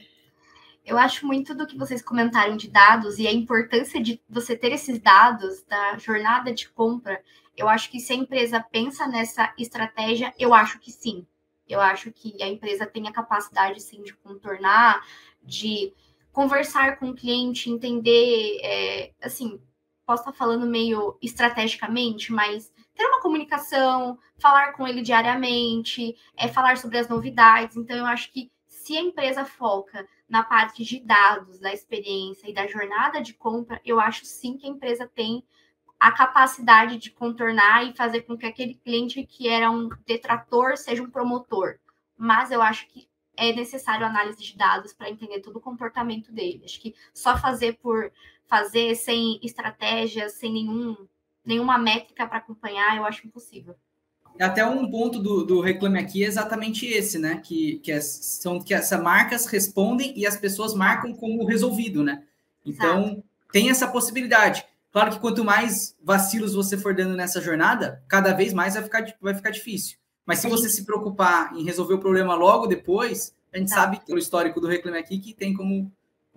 Eu acho muito do que vocês comentaram de dados e a importância de você ter esses dados da jornada de compra. Eu acho que se a empresa pensa nessa estratégia, eu acho que sim. Eu acho que a empresa tem a capacidade, sim, de contornar, de conversar com o cliente, entender, assim, posso estar falando meio estrategicamente, mas ter uma comunicação, falar com ele diariamente, falar sobre as novidades. Então, eu acho que se a empresa foca na parte de dados, da experiência e da jornada de compra, eu acho sim que a empresa tem a capacidade de contornar e fazer com que aquele cliente que era um detrator seja um promotor. Mas eu acho que é necessário análise de dados para entender todo o comportamento dele. Acho que só fazer por fazer, sem estratégia, sem nenhuma métrica para acompanhar, eu acho impossível. Até um ponto do Reclame Aqui é exatamente esse, né? Que essas marcas respondem e as pessoas marcam como resolvido, né? Então, exato, tem essa possibilidade. Claro que quanto mais vacilos você for dando nessa jornada, cada vez mais vai ficar difícil. Mas se você se preocupar em resolver o problema logo depois, a gente sabe, pelo histórico do Reclame Aqui, que tem como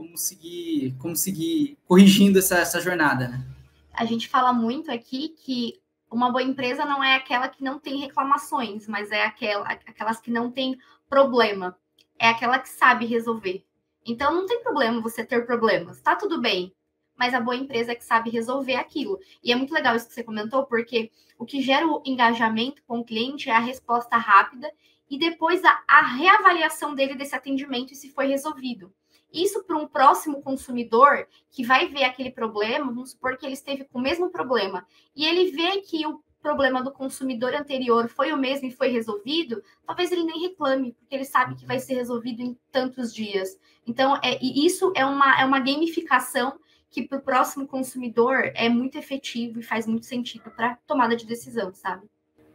seguir corrigindo essa jornada, né? A gente fala muito aqui que uma boa empresa não é aquela que não tem reclamações, mas é aquelas que não tem problema. É aquela que sabe resolver. Então, não tem problema você ter problemas. Tá tudo bem. Mas a boa empresa é que sabe resolver aquilo. E é muito legal isso que você comentou, porque o que gera o engajamento com o cliente é a resposta rápida e depois a reavaliação dele desse atendimento e se foi resolvido. Isso para um próximo consumidor que vai ver aquele problema, vamos supor que ele esteve com o mesmo problema, e ele vê que o problema do consumidor anterior foi o mesmo e foi resolvido, talvez ele nem reclame, porque ele sabe que vai ser resolvido em tantos dias. Então, isso é uma gamificação que para o próximo consumidor é muito efetivo e faz muito sentido para tomada de decisão, sabe?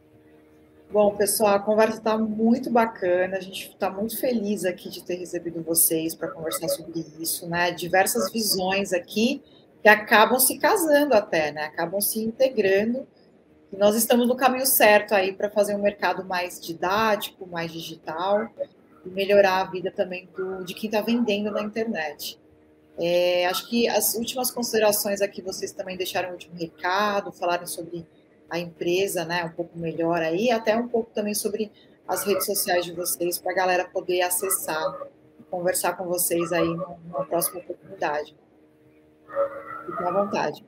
Bom, pessoal, a conversa está muito bacana, a gente está muito feliz aqui de ter recebido vocês para conversar sobre isso, né? Diversas visões aqui que acabam se casando até, né? Acabam se integrando. E nós estamos no caminho certo aí para fazer um mercado mais didático, mais digital e melhorar a vida também de quem está vendendo na internet. Acho que as últimas considerações aqui, vocês também deixaram o último recado, falaram sobre a empresa, né, um pouco melhor aí, até um pouco também sobre as redes sociais de vocês, para a galera poder acessar e conversar com vocês aí numa próxima oportunidade. Fiquem à vontade.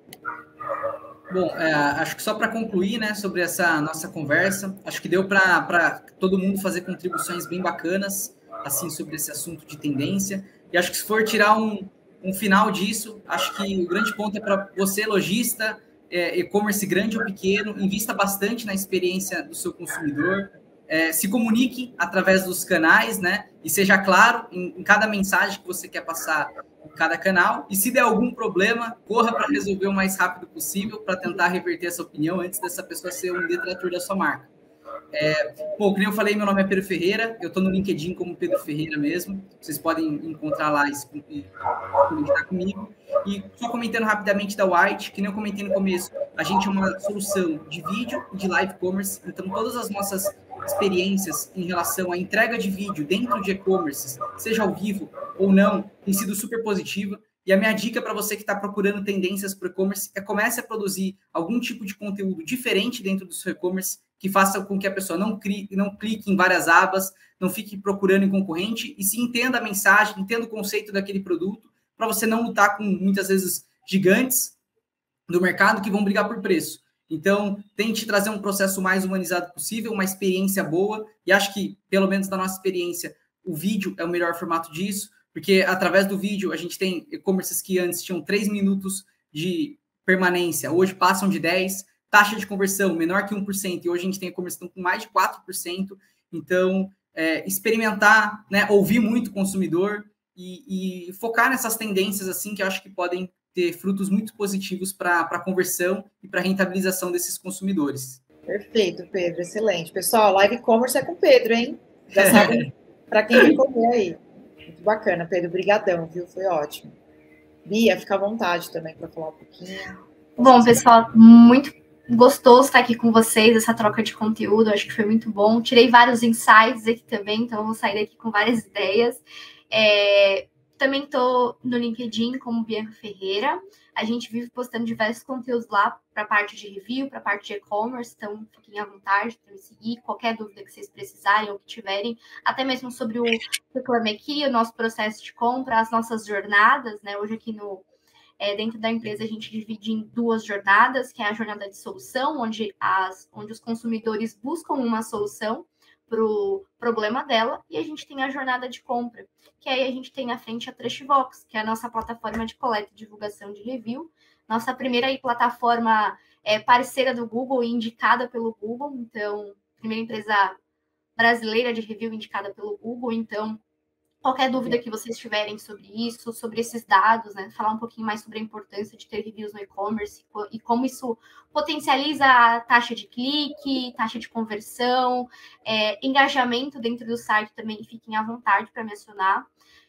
Bom, acho que só para concluir, né, sobre essa nossa conversa, acho que deu para todo mundo fazer contribuições bem bacanas, assim, sobre esse assunto de tendência, e acho que se for tirar um final disso, acho que o grande ponto é para você, lojista, e-commerce grande ou pequeno, invista bastante na experiência do seu consumidor, se comunique através dos canais, né? E seja claro em cada mensagem que você quer passar em cada canal. E se der algum problema, corra para resolver o mais rápido possível para tentar reverter essa opinião antes dessa pessoa ser um detrator da sua marca. Bom, como eu falei, meu nome é Pedro Ferreira, eu estou no LinkedIn como Pedro Ferreira mesmo, vocês podem encontrar lá e conectar comigo. E só comentando rapidamente da White, que nem eu comentei no começo, a gente é uma solução de vídeo e de live commerce, então todas as nossas experiências em relação à entrega de vídeo dentro de e-commerce, seja ao vivo ou não, tem sido super positiva. E a minha dica para você que está procurando tendências para o e-commerce é comece a produzir algum tipo de conteúdo diferente dentro do seu e-commerce, que faça com que a pessoa não clique em várias abas, não fique procurando em concorrente, e se entenda a mensagem, entenda o conceito daquele produto, para você não lutar com, muitas vezes, gigantes do mercado que vão brigar por preço. Então, tente trazer um processo mais humanizado possível, uma experiência boa, e acho que, pelo menos na nossa experiência, o vídeo é o melhor formato disso, porque através do vídeo a gente tem e-commerces que antes tinham 3 minutos de permanência, hoje passam de 10, taxa de conversão menor que 1%, e hoje a gente tem e-commerce com mais de 4%, então experimentar, né, ouvir muito o consumidor e focar nessas tendências assim que eu acho que podem ter frutos muito positivos para a conversão e para a rentabilização desses consumidores. Perfeito, Pedro, excelente. Pessoal, live e-commerce é com o Pedro, hein? Já sabe para quem vai comer aí. Muito bacana, Pedro, brigadão, viu? Foi ótimo. Bia, fica à vontade também para falar um pouquinho. Bom, pessoal, muito gostoso estar aqui com vocês, essa troca de conteúdo, acho que foi muito bom. Tirei vários insights aqui também, então eu vou sair daqui com várias ideias. Também estou no LinkedIn como Bianca Ferreira. A gente vive postando diversos conteúdos lá para a parte de review, para a parte de e-commerce, então fiquem à vontade para me seguir. Qualquer dúvida que vocês precisarem ou que tiverem, até mesmo sobre o Reclame Aqui, o nosso processo de compra, as nossas jornadas, né? Hoje aqui dentro da empresa a gente divide em 2 jornadas, que é a jornada de solução, onde os consumidores buscam uma solução para o problema dela, e a gente tem a jornada de compra, que aí a gente tem à frente a Trustbox, que é a nossa plataforma de coleta e divulgação de review, nossa primeira plataforma parceira do Google e indicada pelo Google, então, primeira empresa brasileira de review indicada pelo Google, então, qualquer dúvida que vocês tiverem sobre isso, sobre esses dados, né? Falar um pouquinho mais sobre a importância de ter reviews no e-commerce e como isso potencializa a taxa de clique, taxa de conversão, engajamento dentro do site também, fiquem à vontade para me acionar.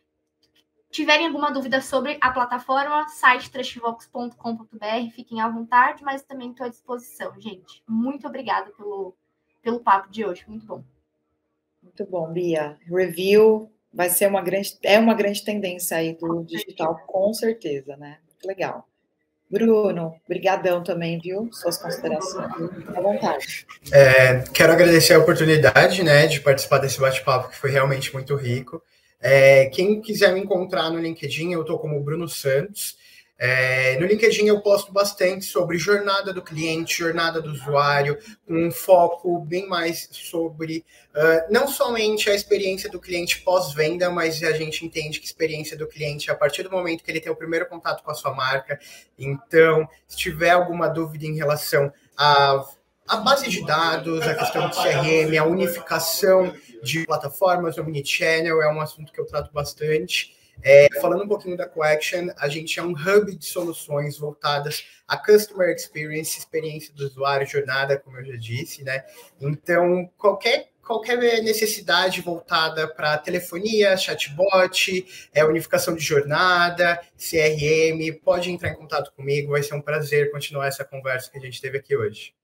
Tiverem alguma dúvida sobre a plataforma, site trustbox.com.br, fiquem à vontade, mas também estou à disposição, gente. Muito obrigada pelo papo de hoje, muito bom. Muito bom, Bia. Review vai ser uma grande tendência aí do digital, com certeza, né? Muito legal. Bruno, brigadão também, viu? Suas considerações. Fique à vontade. Quero agradecer a oportunidade, né, de participar desse bate-papo, que foi realmente muito rico. Quem quiser me encontrar no LinkedIn, eu estou como Bruno Santos. No LinkedIn eu posto bastante sobre jornada do cliente, jornada do usuário, com um foco bem mais sobre não somente a experiência do cliente pós-venda, mas a gente entende que a experiência do cliente é a partir do momento que ele tem o primeiro contato com a sua marca. Então, se tiver alguma dúvida em relação a base de dados, a questão de CRM, a unificação de plataformas, omnichannel, é um assunto que eu trato bastante. Falando um pouquinho da Coaction, a gente é um hub de soluções voltadas a Customer Experience, experiência do usuário, jornada, como eu já disse, né? Então, qualquer necessidade voltada para telefonia, chatbot, unificação de jornada, CRM, pode entrar em contato comigo, vai ser um prazer continuar essa conversa que a gente teve aqui hoje.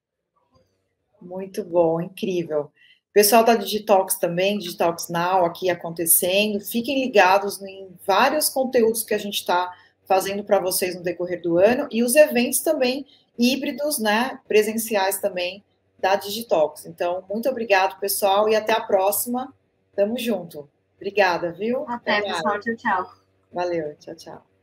Muito bom, incrível. Pessoal da Digitalks também, Digitalks Now aqui acontecendo. Fiquem ligados em vários conteúdos que a gente está fazendo para vocês no decorrer do ano e os eventos também híbridos, né, presenciais também da Digitalks. Então, muito obrigado, pessoal, e até a próxima. Tamo junto. Obrigada, viu? Até pessoal. Tchau, tchau. Valeu, tchau, tchau.